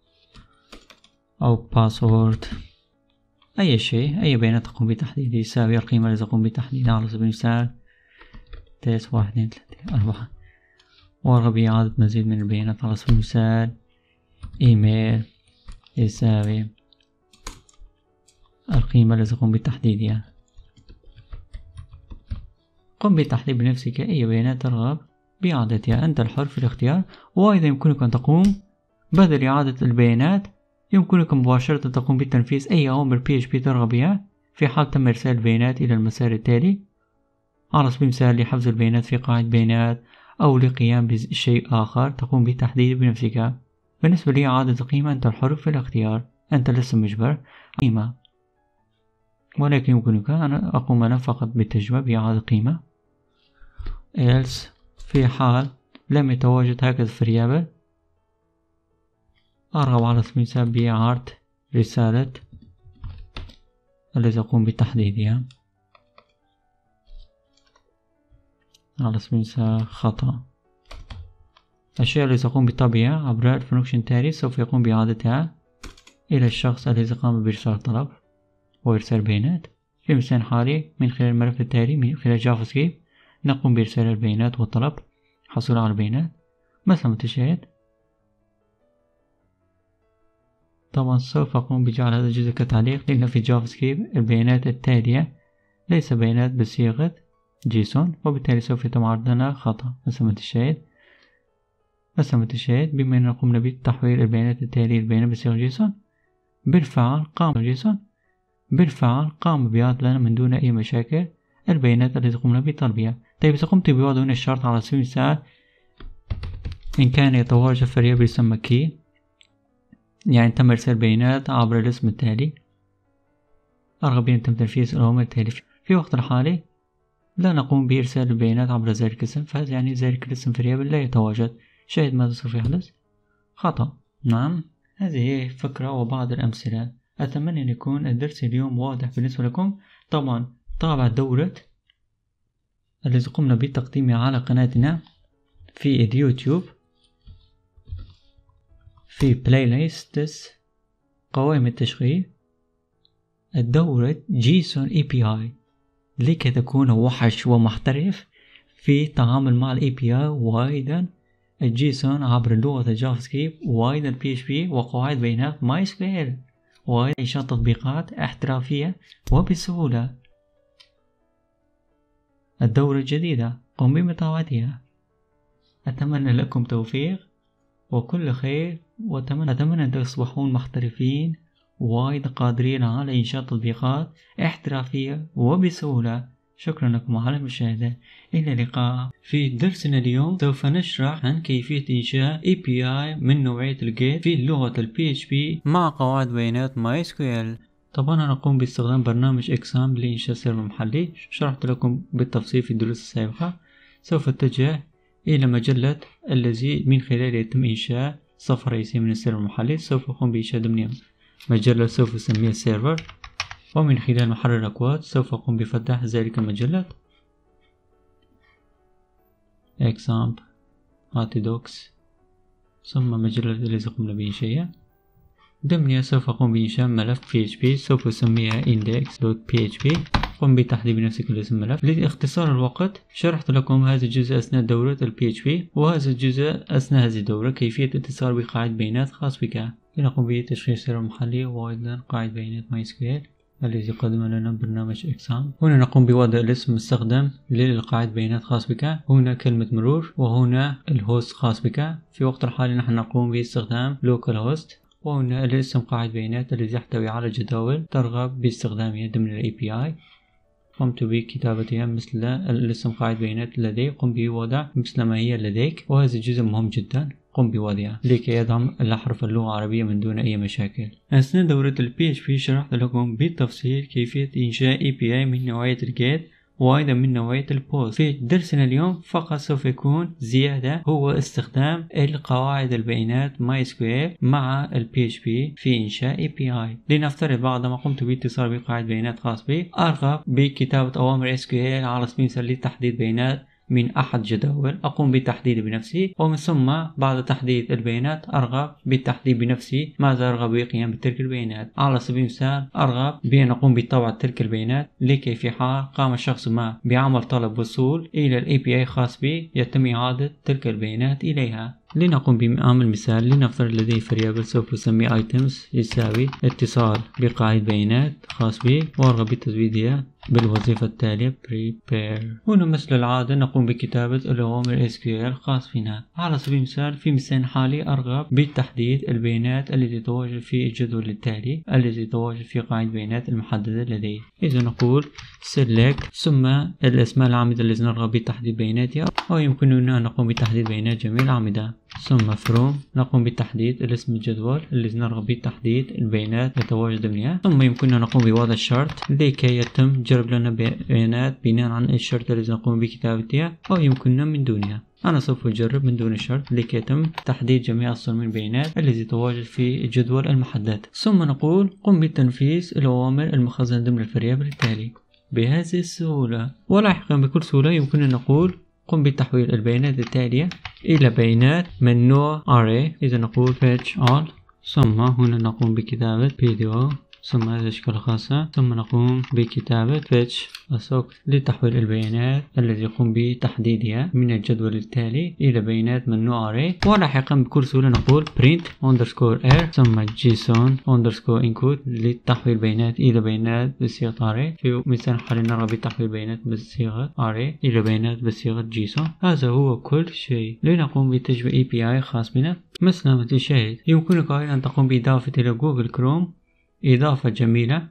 أو باسورد، أي شيء، أي بيانات تقوم بتحديده يساوي القيمة التي تقوم بتحديدها. على سبيل المثال تيست 1 2 3 4. وأرغب بإعادة مزيد من البيانات. على سبيل المثال إيميل يساوي القيمة التي تقوم بتحديدها. قم بتحديد بنفسك أي بيانات ترغب بإعادتها، أنت الحر في الاختيار. وأيضا يمكنك أن تقوم بدل إعادة البيانات، يمكنك مباشرة تقوم بتنفيذ أي أوامر PHP ترغب بها في حال تم إرسال البيانات إلى المسار التالي. على سبيل المثال لحفظ البيانات في قاعدة بيانات أو لقيام بشيء آخر تقوم بتحديده بنفسك. بالنسبة لإعادة القيمة أنت الحر في الاختيار، أنت لست مجبر قيمة، ولكن يمكنك أن أقوم أنا فقط بالتجربة بإعادة قيمة. else في حال لم يتواجد هكذا variable أرغب على سبيل المثال بإعادة رسالة التي أقوم بتحديدها. على سبيل المثال خطأ. الأشياء التي أقوم بطبعها عبر الفانكشن التالي سوف يقوم بإعادتها إلى الشخص الذي قام بإرسال طلب وإرسال بيانات. في مثال حالي من خلال الملف التالي من خلال جافا سكريبت نقوم بإرسال البيانات والطلب حصول على البيانات مثل ما تشاهد. طبعا سوف أقوم بجعل هذا الجزء كتعليق، لأن في جافا سكريبت البيانات التالية ليس بيانات بصيغة جيسون، وبالتالي سوف يتم عرض لنا خطأ مثل ما تشاهد. بما أننا قمنا بتحويل البيانات التالية لبيانات بصيغة جيسون، بالفعل قام بإعادة لنا من دون أي مشاكل البيانات التي قمنا بطلبها. طيب إذا قمت بوضع هنا الشرط على سبيل المثال إن كان يتواجد variable يسمى key، يعني تم إرسال بيانات عبر الاسم التالي، أرغب أن يتم تنفيذ الأوامر التالية. في وقت الحالي لا نقوم بإرسال البيانات عبر ذلك الاسم، فهذا يعني ذلك الاسم variable لا يتواجد. شاهد ماذا سوف يحدث؟ خطأ. نعم، هذه هي فكرة وبعض الأمثلة. أتمنى أن يكون الدرس اليوم واضح بالنسبة لكم. طبعا تابع دورة التي قمنا بتقديمها على قناتنا في اليوتيوب في بلاي ليست قوائم التشغيل الدورة جيسون API لكي تكون وحش ومحترف في التعامل مع ال API وأيضا الجيسون عبر لغة الجافا سكريبت وأيضا PHP وقواعد بيانات MySQL وأيضا إنشاء تطبيقات احترافية وبسهولة. الدورة الجديدة قم بمتابعتها. أتمنى لكم توفيق وكل خير، وأتمنى أن تصبحون محترفين وأيضا قادرين على إنشاء تطبيقات احترافية وبسهولة. شكرا لكم على المشاهدة، إلى اللقاء. في درسنا اليوم سوف نشرح عن كيفية إنشاء API من نوعية الجيت في لغة PHP مع قواعد بيانات MySQL. طبعا أنا أقوم باستخدام برنامج إكسام لإنشاء سيرفر محلي، شرحت لكم بالتفصيل في الدروس السابقة. سوف أتجه إلى مجلة الذي من خلاله يتم إنشاء صفحة رئيسية من السيرفر المحلي. سوف أقوم بإنشاء ضمنها مجلة سوف أسميها سيرفر، ومن خلال محرر الأكواد سوف أقوم بفتح ذلك المجلة example @docs، ثم مجلة التي قمنا بإنشائها. ضمنها سوف أقوم بإنشاء ملف PHP سوف أسميها index.php. قم بتحديد بنفسك الاسم الملف. لاختصار الوقت شرحت لكم هذا الجزء أثناء دورة PHP وهذا الجزء أثناء هذه الدورة كيفية الاتصال بقاعدة بيانات خاص بك. لنقوم بتشغيل سيرفر محلي وأيضا قاعدة بيانات MySQL الذي قدم لنا برنامج إكسام. هنا نقوم بوضع الاسم المستخدم للقاعدة بيانات خاص بك، هنا كلمة مرور، وهنا الهوست خاص بك. في وقت الحالي نحن نقوم باستخدام localhost، وهنا الاسم قاعدة بيانات الذي يحتوي على جداول ترغب باستخدامها ضمن ال API. قمت بكتابتها مثل الاسم قاعدة بيانات لدي، قم بوضع مثل ما هي لديك، وهذا الجزء مهم جدا قم بوضعها لكي يدعم الأحرف اللغة العربية من دون أي مشاكل. أثناء دورة PHP شرحت لكم بالتفصيل كيفية إنشاء API من نوعية الجيت وأيضا من نوعية البوست. في درسنا اليوم فقط سوف يكون زيادة هو استخدام القواعد البيانات MySQL مع ال PHP في إنشاء API. لنفترض بعدما قمت باتصال بقاعدة بيانات خاص بي أرغب بكتابة أوامر SQL على سبيل المثال لتحديد بيانات من أحد جداول أقوم بتحديده بنفسي، ومن ثم بعد تحديد البيانات أرغب بالتحديد بنفسي ماذا أرغب بقيام بتلك البيانات. على سبيل المثال أرغب بأن أقوم بطبع تلك البيانات لكي في حال قام الشخص ما بعمل طلب وصول إلى ال API خاص بي يتم إعادة تلك البيانات إليها. لنقوم بعمل مثال. لنفترض لدي variable سوف نسميه items يساوي اتصال بقاعدة بيانات خاص بي وأرغب بتزويدها بالوظيفة التالية prepare. هنا مثل العادة نقوم بكتابة الأوامر SQL خاص بنا. على سبيل المثال في مثال حالي أرغب بتحديد البيانات التي تتواجد في الجدول التالي التي تتواجد في قاعدة بيانات المحددة لدي. إذا نقول select ثم الأسماء العامدة التي نرغب بتحديد بياناتها، أو يمكننا أن نقوم بتحديد بيانات جميع الأعمدة. ثم from نقوم بتحديد الاسم الجدول الذي نرغب بتحديد البيانات المتواجدة منها. ثم يمكننا نقوم بوضع الشرط لكي يتم جلب لنا بيانات بناء عن الشرط الذي نقوم بكتابتها، أو يمكننا من دونها. أنا سوف أجرب من دون الشرط لكي يتم تحديد جميع الصور من البيانات التي تتواجد في الجدول المحدد. ثم نقول قم بتنفيذ الأوامر المخزنة ضمن الفاريبل التالي بهذه السهولة. ولاحقا بكل سهولة يمكننا نقول قم بتحويل البيانات التالية إلى بيانات من نوع array. إذا نقول fetch all ثم هنا نقوم بكتابة pdo ثم هذه الأشكال الخاصة، ثم نقوم بكتابة fetch السوق لتحويل البيانات التي يقوم بتحديدها من الجدول التالي إلى بيانات من نوع array. ولاحقا بكل سهولة نقول print _r ثم json _encode لتحويل بيانات إلى بيانات بصيغة array. في مثال حالي نرغب بتحويل بيانات بصيغة array إلى بيانات بصيغة json. هذا هو كل شيء. لنقوم بتجميع API خاص بنا مثل ما تشاهد. يمكنك أيضا أن تقوم بإضافة إلى جوجل كروم إضافة جميلة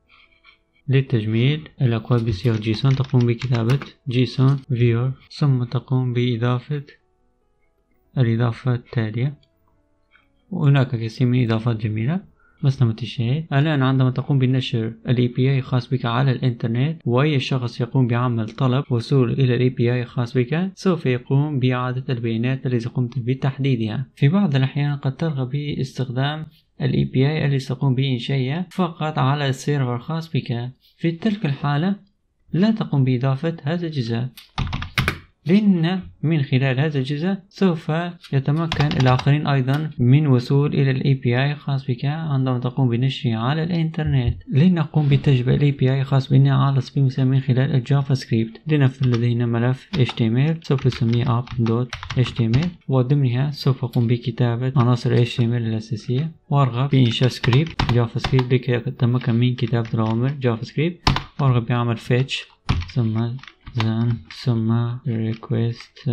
للتجميل الأكواد بصيغة جيسون. تقوم بكتابة جيسون فيور ثم تقوم بإضافة الإضافة التالية. وهناك كثير من إضافات جميلة مثل ما تشاهد. الآن عندما تقوم بنشر ال API خاص بك على الإنترنت وأي شخص يقوم بعمل طلب وصول إلى ال API خاص بك سوف يقوم بإعادة البيانات التي قمت بتحديدها. في بعض الأحيان قد ترغب باستخدام ال API التي تقوم بإنشائها فقط على السيرفر خاص بك. في تلك الحالة لا تقوم بإضافة هذا الجزء، لأن من خلال هذا الجزء سوف يتمكن الآخرين أيضا من وصول إلى ال API خاص بك عندما تقوم بنشره على الإنترنت. لنقوم بتجميع ال API خاص بنا على سبيل المثال من خلال الجافا سكريبت. لنفترض لدينا ملف HTML سوف نسميه app.html وضمنها سوف أقوم بكتابة عناصر HTML الأساسية وأرغب بإنشاء سكريبت جافا سكريبت لكي أتمكن من كتابة الأوامر جافا سكريبت. وأرغب بعمل fetch ثم request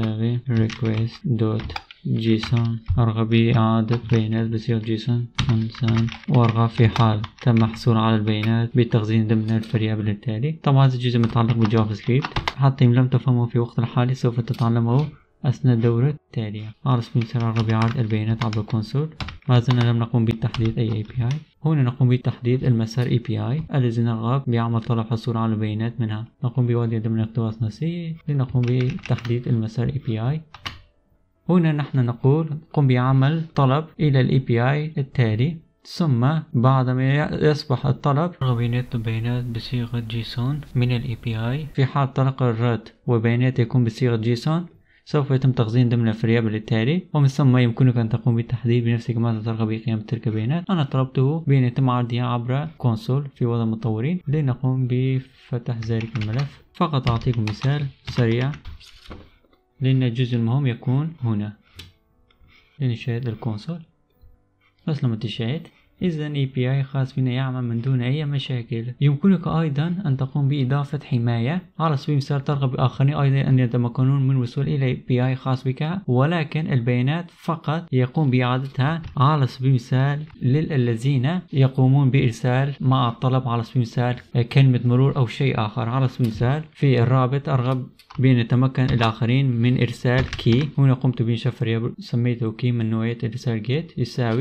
.json. أرغب بإعادة بيانات بصيغة جيسون وأرغب في حال تم الحصول على البيانات بتخزين ضمن الفاريبل التالي. طبعا هذا الجزء متعلق بالجافا سكريبت، حتى إن لم تفهمه في وقت الحالي سوف تتعلمه أثناء الدورة التالية. على سبيل المثال أرغب بإعادة البيانات عبر الكونسول. ما زلنا لم نقوم بتحديد أي API. هنا نقوم بتحديد المسار API الذي نرغب بعمل طلب حصول على البيانات منها. نقوم بوضع ضمن اقتباس نصي لنقوم بتحديد المسار API. هنا نحن نقول قم بعمل طلب إلى ال API التالي، ثم بعدما يصبح الطلب بيانات بصيغة جيسون من ال API. في حال تلقى الرد وبيانات يكون بصيغة جيسون سوف يتم تخزين ضمن الفاريبل التالي، ومن ثم يمكنك أن تقوم بالتحديد بنفسك ماذا ترغب بقيام تلك البيانات. أنا طلبته بأن يتم عرضها عبر كونسول في وضع المطورين. لنقوم بفتح ذلك الملف. فقط أعطيكم مثال سريع لأن الجزء المهم يكون هنا. لنشاهد الكونسول مثل ما تشاهد. إذا API خاص بنا يعمل من دون أي مشاكل. يمكنك أيضا أن تقوم بإضافة حماية. على سبيل المثال ترغب الآخرين أيضا أن يتمكنون من الوصول إلى API خاص بك ولكن البيانات فقط يقوم بإعادتها على سبيل المثال للذين يقومون بإرسال مع الطلب على سبيل المثال كلمة مرور أو شيء آخر. على سبيل المثال في الرابط أرغب بأن يتمكن الآخرين من إرسال كي. هنا قمت بإنشاء فاريبل سميته كي من نوعية إرسال get يساوي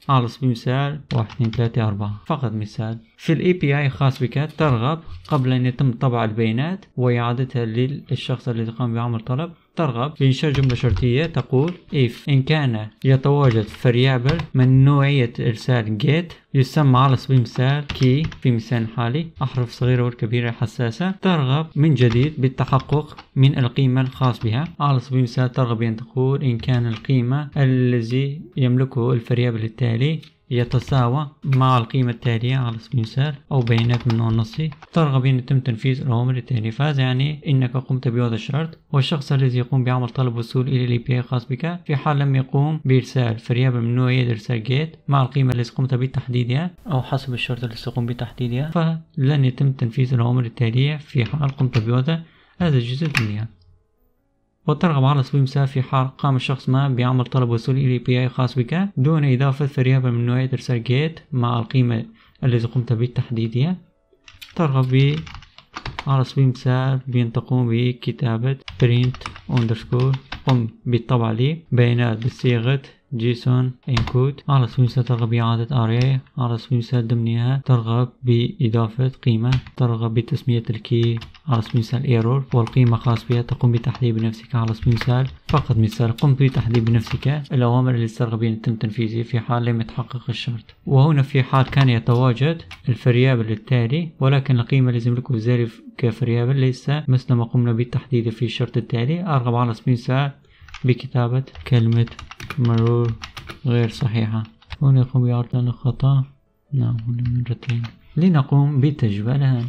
على سبيل المثال 1 2 3 4 فقط مثال. في ال API خاص بك ترغب قبل أن يتم طبع البيانات وإعادتها للشخص الذي قام بعمل طلب، ترغب بإنشاء جملة شرطية تقول if إن كان يتواجد variable من نوعية إرسال get يسمى على سبيل المثال key في مثال حالي أحرف صغيرة والكبيرة حساسة، ترغب من جديد بالتحقق من القيمة الخاص بها. على سبيل المثال ترغب بأن تقول إن كان القيمة الذي يملكه الفاريبل التالي يتساوى مع القيمة التالية على سبيل المثال أو بيانات من نوع نصي، ترغب أن يتم تنفيذ الأوامر التالية. فهذا يعني أنك قمت بوضع الشرط، والشخص الذي يقوم بعمل طلب وصول إلى ال API خاص بك في حال لم يقوم بإرسال فاريبل من نوعية إرسال get مع القيمة التي قمت بتحديدها أو حسب الشرط الذي سيقوم بتحديدها، فلن يتم تنفيذ الأوامر التالية في حال قمت بوضع هذا الجزء ضمنيا. وترغب على سبيل المثال في حال قام الشخص ما بعمل طلب وصول إلى API خاص بك دون إضافة فاريبل من نوعية إرسال get مع القيمة التي قمت بتحديدها، ترغب على سبيل المثال بأن تقوم بكتابة print_ قم بالطبع لي بيانات بصيغة جيسون انكود. على سبيل المثال ترغب بإعادة array، على سبيل المثال ضمنها ترغب بإضافة قيمة، ترغب بتسمية الكي على سبيل المثال error والقيمة خاص بها تقوم بتحديد بنفسك. على سبيل المثال فقط مثال قمت بتحديد بنفسك الأوامر التي ترغب أن يتم تنفيذها في حال لم يتحقق الشرط. وهنا في حال كان يتواجد الفاريبل التالي ولكن القيمة التي يملكه الزارف كفاريبل ليس مثل ما قمنا بالتحديد في الشرط التالي، أرغب على سبيل المثال بكتابة كلمة مرور غير صحيحة. هنا يقوم بإعادة الخطأ هنا مرتين. لنقوم بالتجربة الآن.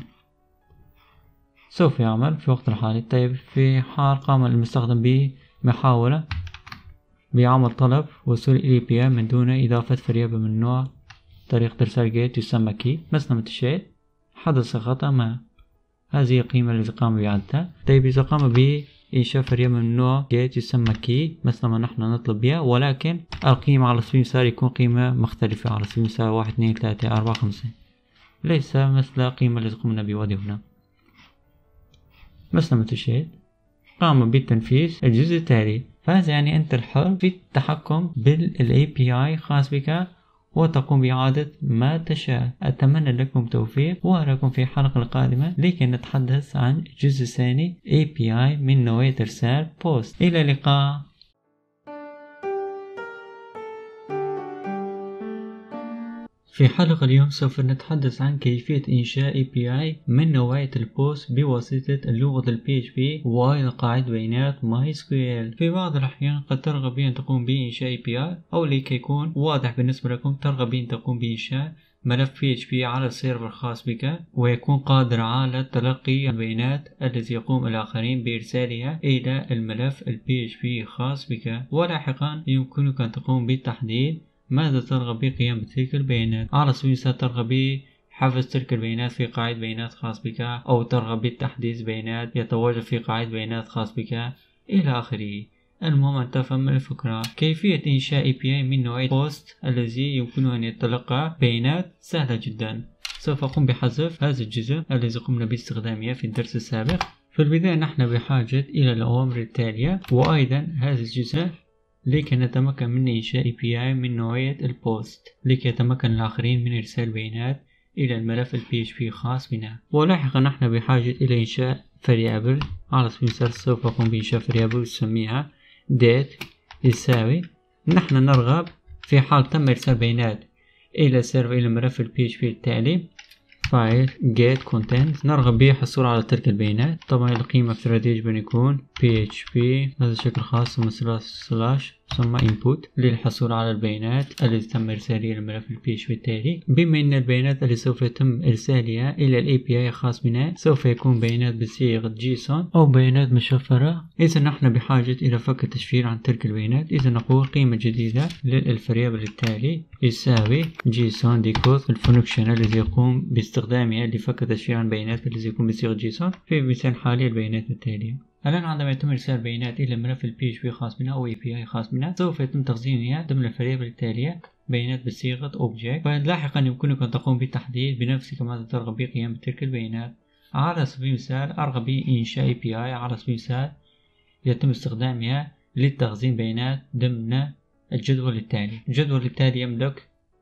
سوف يعمل في وقت الحالي. طيب في حال قام المستخدم بمحاولة بعمل طلب وصول إلى API من دون إضافة فاريبل من نوع طريقة إرسال get يسمى key مثل ما تشاهد، حدث خطأ ما، هذه القيمة التي قام بإعادتها. طيب إذا قام بإنشاء فاريبل من نوع get يسمى key مثل ما نحن نطلب بها، ولكن القيمة على سبيل المثال يكون قيمة مختلفة، على سبيل المثال 1 2 3 4 5 ليس مثل القيمة التي قمنا بوضعها هنا. مثل ما تشاهد قام بالتنفيذ الجزء التالي. فهذا يعني أنت الحر في التحكم بال API خاص بك وتقوم بإعادة ما تشاء. أتمنى لكم توفيق وأراكم في الحلقة القادمة لكي نتحدث عن الجزء الثاني API من نوعية إرسال بوست. إلى اللقاء. في حلقة اليوم سوف نتحدث عن كيفية إنشاء API من نوعية البوست بواسطة اللغة ال PHP وقاعدة بيانات MySQL. في بعض الأحيان قد ترغب بأن تقوم بإنشاء API أو لكي يكون واضح بالنسبة لكم ترغب بأن تقوم بإنشاء ملف PHP على سيرفر خاص بك ويكون قادر على تلقي البيانات التي يقوم الآخرين بإرسالها إلى الملف ال PHP خاص بك، ولاحقا يمكنك أن تقوم بالتحديد ماذا ترغب بقيام بتلك البيانات. على سبيل المثال ترغب بحفظ تلك البيانات في قاعدة بيانات خاص بك أو ترغب بتحديث بيانات يتواجد في قاعدة بيانات خاص بك إلى آخره. المهم أن تفهم الفكرة. كيفية إنشاء API من نوعية بوست الذي يمكن أن يتلقى بيانات سهلة جدا. سوف أقوم بحذف هذا الجزء الذي قمنا باستخدامه في الدرس السابق. في البداية نحن بحاجة إلى الأوامر التالية وأيضا هذا الجزء لكي نتمكن من إنشاء API من نوعية البوست لكي يتمكن الآخرين من إرسال بيانات إلى الملف ال PHP خاص بنا. ولاحقا نحن بحاجة إلى إنشاء variable. على سبيل المثال سوف أقوم بإنشاء variable نسميها date يساوي، نحن نرغب في حال تم إرسال بيانات إلى سيرفر إلى ملف ال PHP التالي file get content نرغب بالحصول على تلك البيانات. طبعا القيمة افتراضية يجب أن يكون PHP هذا الشكل خاص ثم سلاش ثم input للحصول على البيانات التي تم إرسالها إلى الملف ال PHP التالي. بما أن البيانات التي سوف يتم إرسالها إلى ال API خاص بنا سوف يكون بيانات بصيغة جيسون أو بيانات مشفرة، إذا نحن بحاجة إلى فك التشفير عن تلك البيانات. إذا نقول قيمة جديدة للفاريبل التالي يساوي جيسون ديكود الفانكشن الذي يقوم باستخدامها لفك التشفير عن بيانات التي يكون بصيغة جيسون في مثال حالي البيانات التالية. الآن عندما يتم إرسال بيانات إلى ملف ال PHP خاص بنا أو API خاص بنا سوف يتم تخزينها ضمن الفاريبل التالية بيانات بصيغة object، فلاحقا يمكنك أن تقوم بالتحديد بنفسك ماذا ترغب بقيام بتلك البيانات. على سبيل المثال أرغب بإنشاء API على سبيل المثال يتم استخدامها للتخزين بيانات ضمن الجدول التالي. الجدول التالي يملك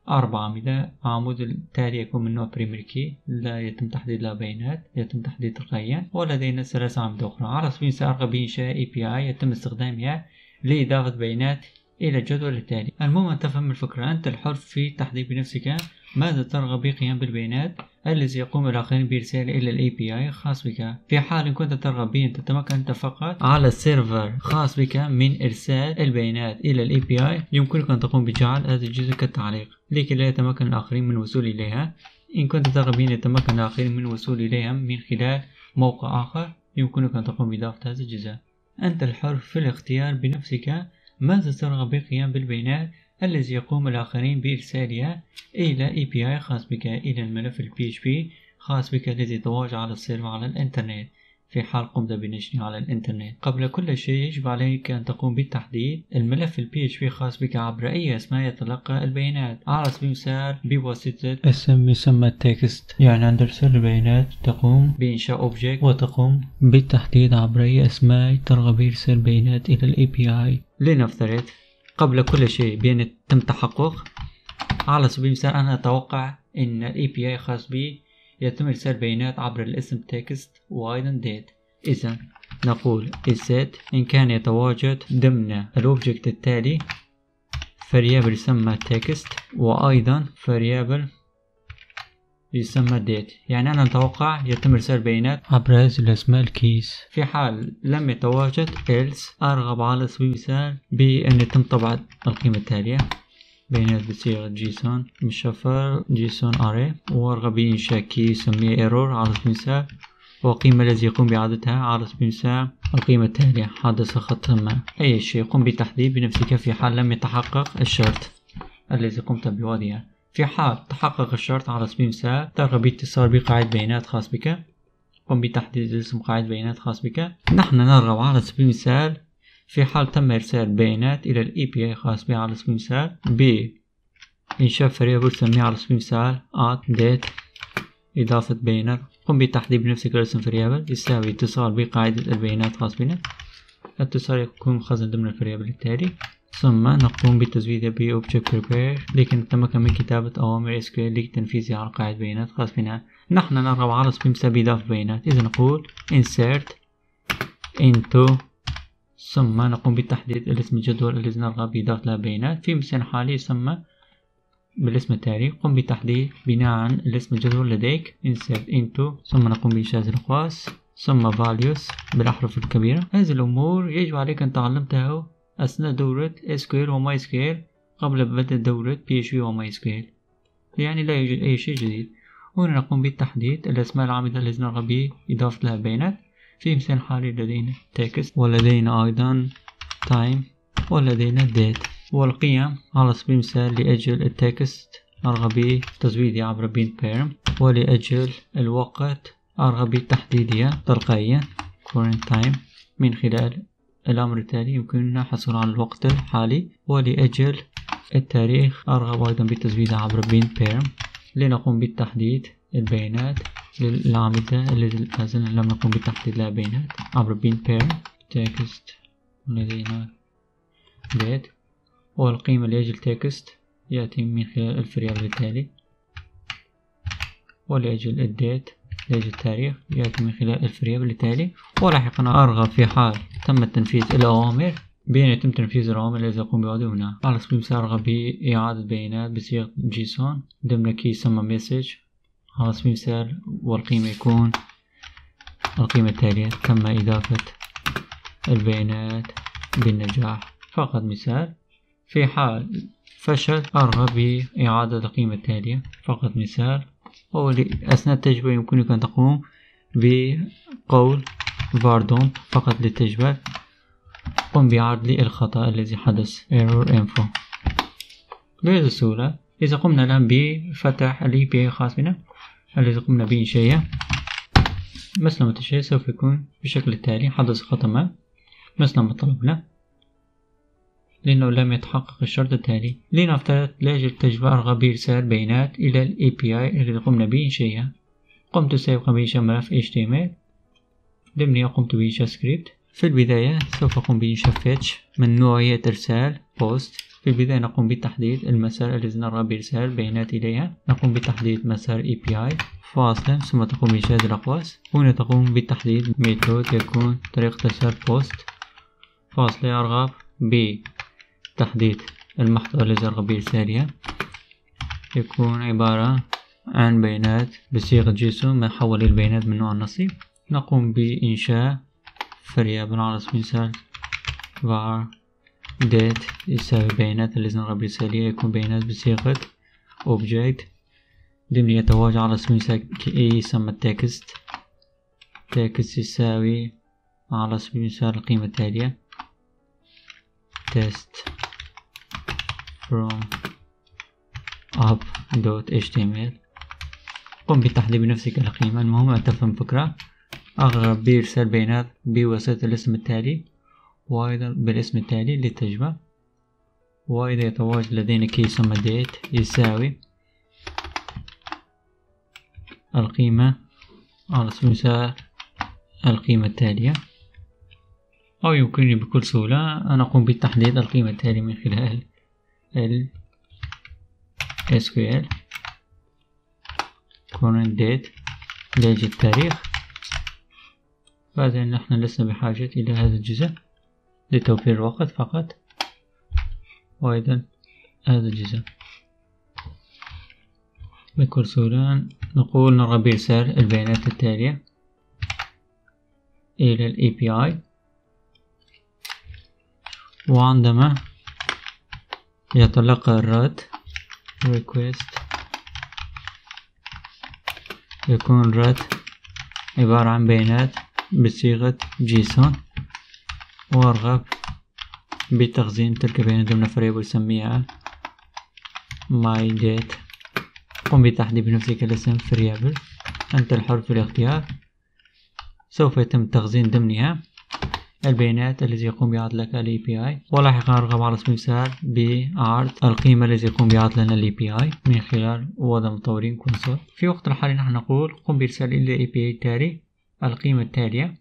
4 أعمدة. عمود التالي يكون من نوع بريمري كي، لا يتم تحديد لا بيانات، يتم تحديد تلقائيا. ولدينا 3 أعمدة أخرى. على سبيل المثال أرغب بإنشاء API يتم استخدامها لإضافة بيانات إلى الجدول التالي. المهم أن تفهم الفكرة، أنت الحر في تحديد بنفسك ماذا ترغب بقيام بالبيانات الذي يقوم الآخرين بإرسال إلى ال API خاص بك. في حال كنت ترغب بأن تتمكن أنت فقط على السيرفر خاص بك من إرسال البيانات إلى ال API، يمكنك أن تقوم بجعل هذا الجزء كالتعليق لكي لا يتمكن الآخرين من الوصول إليها. إن كنت ترغب بأن يتمكن الآخرين من الوصول إليها من خلال موقع آخر، يمكنك أن تقوم بإضافة هذا الجزء. أنت الحر في الاختيار بنفسك ماذا ترغب بالقيام بالبيانات الذي يقوم الآخرين بإرسالها إلى API خاص بك، إلى الملف ال PHP خاص بك الذي يتواجد على السيرفر على الإنترنت في حال قمت بنشره على الإنترنت. قبل كل شيء يجب عليك أن تقوم بتحديد الملف ال PHP خاص بك عبر أي اسماء يتلقى البيانات. على سبيل المثال بواسطة اسم يسمى التكست، يعني عند إرسال البيانات تقوم بإنشاء object وتقوم بالتحديد عبر أي اسماء ترغب بإرسال بيانات إلى ال API. لنفترض قبل كل شيء بأن يتم تحقق. على سبيل المثال أنا أتوقع أن ال API خاص بي يتم إرسال بيانات عبر الاسم text وأيضا date. إذا نقول set إن كان يتواجد ضمن الأوبجكت التالي variable يسمى text وأيضا variable يسمى date، يعني أنا أتوقع يتم إرسال بيانات عبر هذه الأسماء الكيس. في حال لم يتواجد else أرغب على سبيل المثال بأن يتم طبع القيمة التالية بيانات بصيغة جيسون مشفر جيسون array، وأرغب بإنشاء كي يسميه error على سبيل المثال، وقيمة الذي يقوم بإعادتها على سبيل المثال القيمة التالية حدث خطأ ما. أي شيء قم بتحديد بنفسك في حال لم يتحقق الشرط الذي قمت بوضعه. في حال تحقق الشرط على سبيل المثال ترغب باتصال بقاعدة بيانات خاص بك، قم بتحديد اسم قاعدة بيانات خاص بك. نحن نرغب على سبيل المثال في حال تم إرسال بيانات إلى ال API خاص بها على سبيل المثال بإنشاء variable نسميه على سبيل المثال @date إضافة بيانات. قم بتحديد بنفسك الاسم variable يساوي اتصال بقاعدة البيانات خاص بنا. الاتصال يكون مخزن ضمن الفاريبل التالي، ثم نقوم بتزويدها ب object prepare لكي نتمكن من كتابة أوامر SQL لتنفيذها على قاعدة بيانات خاص بنا. نحن نرغب على سبيل المثال بإضافة بيانات، إذا نقول insert into ثم نقوم بتحديد الاسم الجدول الذي نرغب بإضافة له بيانات. في مثال حالي يسمى بالاسم التالي، قم بتحديد بناء عن الاسم الجدول لديك insert into ثم نقوم بإنشاء الأقواس ثم values بالأحرف الكبيرة. هذه الأمور يجب عليك أن تعلمتها أثناء دورة SQL و MySQL قبل بدء دورة PHP و MySQL، يعني لا يوجد أي شيء جديد. هنا نقوم بتحديد الأسماء العامة التي نرغب بإضافة لها بيانات. في مثال حالي لدينا text ولدينا أيضا time ولدينا date. والقيم على سبيل المثال لأجل التكست أرغب بتزويدها عبر بين parm، ولأجل الوقت أرغب بتحديدها تلقائيا current time من خلال الأمر التالي يمكننا الحصول على الوقت الحالي، ولأجل التاريخ أرغب أيضا بتزويدها عبر بين parm لنقوم بتحديد البيانات للأعمدة التي لازلنا لم نقوم بتحديد لها بيانات عبر بين parm text ولدينا date. والقيمة لأجل text يأتي من خلال الفاريبل التالي، ولأجل الديت لأجل التاريخ يأتي من خلال الفاريبل التالي. ولاحقا أرغب في حال تم التنفيذ الأوامر بأن يتم تنفيذ الأوامر التي أقوم بوضعها هنا. على سبيل المثال أرغب بإعادة بيانات بصيغة جيسون ضمن كي يسمى message على سبيل المثال، والقيمة يكون القيمة التالية تم إضافة البيانات بالنجاح. فقط مثال. في حال فشل أرغب بإعادة القيمة التالية. فقط مثال. أثناء التجربة يمكنك أن تقوم بقول pardon فقط للتجربة، قم بعرض لي الخطأ الذي حدث error info بهذه السهولة. إذا قمنا الآن بفتح ال API خاص بنا الذي قمنا بإنشائه مثل ما تشاهد سوف يكون بالشكل التالي: حدث خطأ ما مثل ما طلبنا لأنه لم يتحقق الشرط التالي. لنفترض لأجل التجربة أرغب بإرسال بيانات إلى ال API الذي قمنا بإنشائها. قمت سابقا بإنشاء ملف HTML ضمنه قمت بإنشاء سكريبت في البداية سوف أقوم بإنشاء فيتش من نوعية إرسال بوست. في البداية نقوم بتحديد المسار الذي نرغب بإرسال بيانات إليها. نقوم بتحديد مسار API فاصلة ثم تقوم بإنشاء الأقواس. هنا تقوم بتحديد ميثود يكون طريقة إرسال بوست فاصلة أرغب بتحديد المحتوى الذي أرغب بإرسالها، يكون عبارة عن بيانات بصيغة جيسون ما حول البيانات من نوع النصيب. نقوم بإنشاء variable على سبيل المثال var date يساوي بيانات الذي نرغب بإرسالها، يكون بيانات بصيغة object ضمن يتواجد على سبيل المثال يسمى text يساوي على سبيل المثال القيمة التالية test from app.html. قم بتحديد بنفسك القيمة. المهم أن تفهم فكرة. أرغب بإرسال بيانات بواسطة الاسم التالي وأيضا بالاسم التالي للتجمع، وإذا يتواجد لدينا كي يسمى date يساوي القيمة على سبيل المثال القيمة التالية، أو يمكنني بكل سهولة أن أقوم بتحديد القيمة التالية من خلال ال SQL current date ليجي التاريخ. بعدين نحن لسنا بحاجة إلى هذا الجزء لتوفير الوقت فقط، وأيضا هذا الجزء بكل سهولة نقول نرغب بإرسال البيانات التالية إلى ال API، وعندما يتلقى الرد request يكون الرد عبارة عن بيانات بصيغة جيسون، وأرغب بتخزين تلك البيانات ضمن variable نسميها my date. قم بتحديد بنفسك الاسم variable، أنت الحر في الاختيار. سوف يتم تخزين ضمنها البيانات التي يقوم بعرض لك ال API، ولاحقا أرغب على سبيل المثال بعرض القيمة التي يقوم بعرض لنا ال API من خلال وضع مطورين كونسول. في وقت الحالي نحن نقول قم بإرسال إلى ال API التالي القيمة التالية،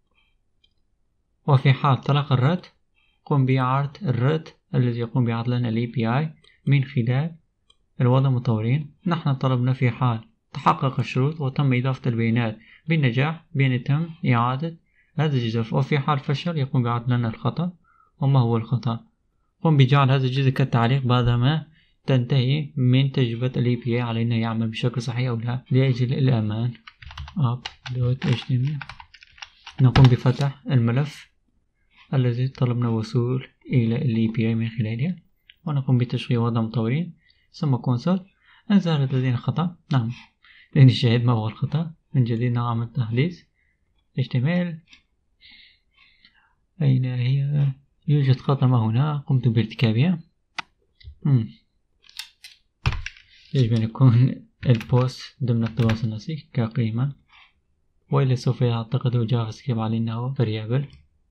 وفي حال تلقى الرد قم بعرض الرد الذي يقوم بعرض لنا ال API من خلال الوضع مطورين. نحن طلبنا في حال تحقق الشروط وتم إضافة البيانات بالنجاح بأن يتم إعادة هذا الجزء، وفي حال فشل يقوم بعرض لنا الخطأ. وما هو الخطأ؟ قم بجعل هذا الجزء كالتعليق بعدما تنتهي من تجربة ال API علينا يعمل بشكل صحيح أو لا لأجل الأمان. app.html نقوم بفتح الملف الذي طلبنا الوصول إلى ال API من خلالها، ونقوم بتشغيل وضع مطورين ثم كونسول. إن ظهرت لدينا خطأ، نعم لنشاهد ما هو الخطأ من جديد. نعمل تحديث HTML. أين هي؟ يوجد خطأ ما هنا قمت بارتكابها. يجب أن يكون البوست ضمن التواصل النصي كقيمة، وإلا سوف يعتقد جافا سكريبت على أنه variable.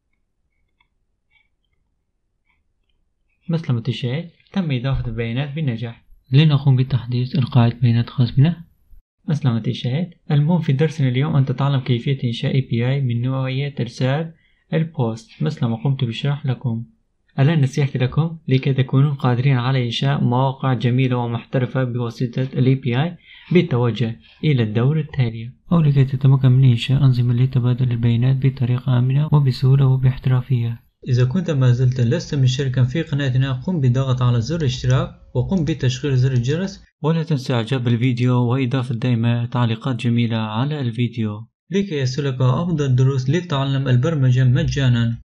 مثل ما تشاهد تم إضافة البيانات بالنجاح. لنقوم بتحديث القاعدة بيانات خاص بنا. مثل ما تشاهد. المهم في درسنا اليوم أن تتعلم كيفية إنشاء API من نوعية إرسال البوست مثل ما قمت بشرح لكم. الآن نصيحتي لكم لكي تكونوا قادرين على إنشاء مواقع جميلة ومحترفة بواسطة ال API بالتوجه إلى الدورة التالية، أو لكي تتمكن من إنشاء أنظمة لتبادل البيانات بطريقة آمنة وبسهولة وباحترافية. إذا كنت ما زلت لست مشتركا في قناتنا قم بالضغط على زر الاشتراك وقم بتشغيل زر الجرس، ولا تنسى إعجاب الفيديو وإضافة دائما تعليقات جميلة على الفيديو لكي يصلك أفضل دروس لتعلم البرمجة مجانا.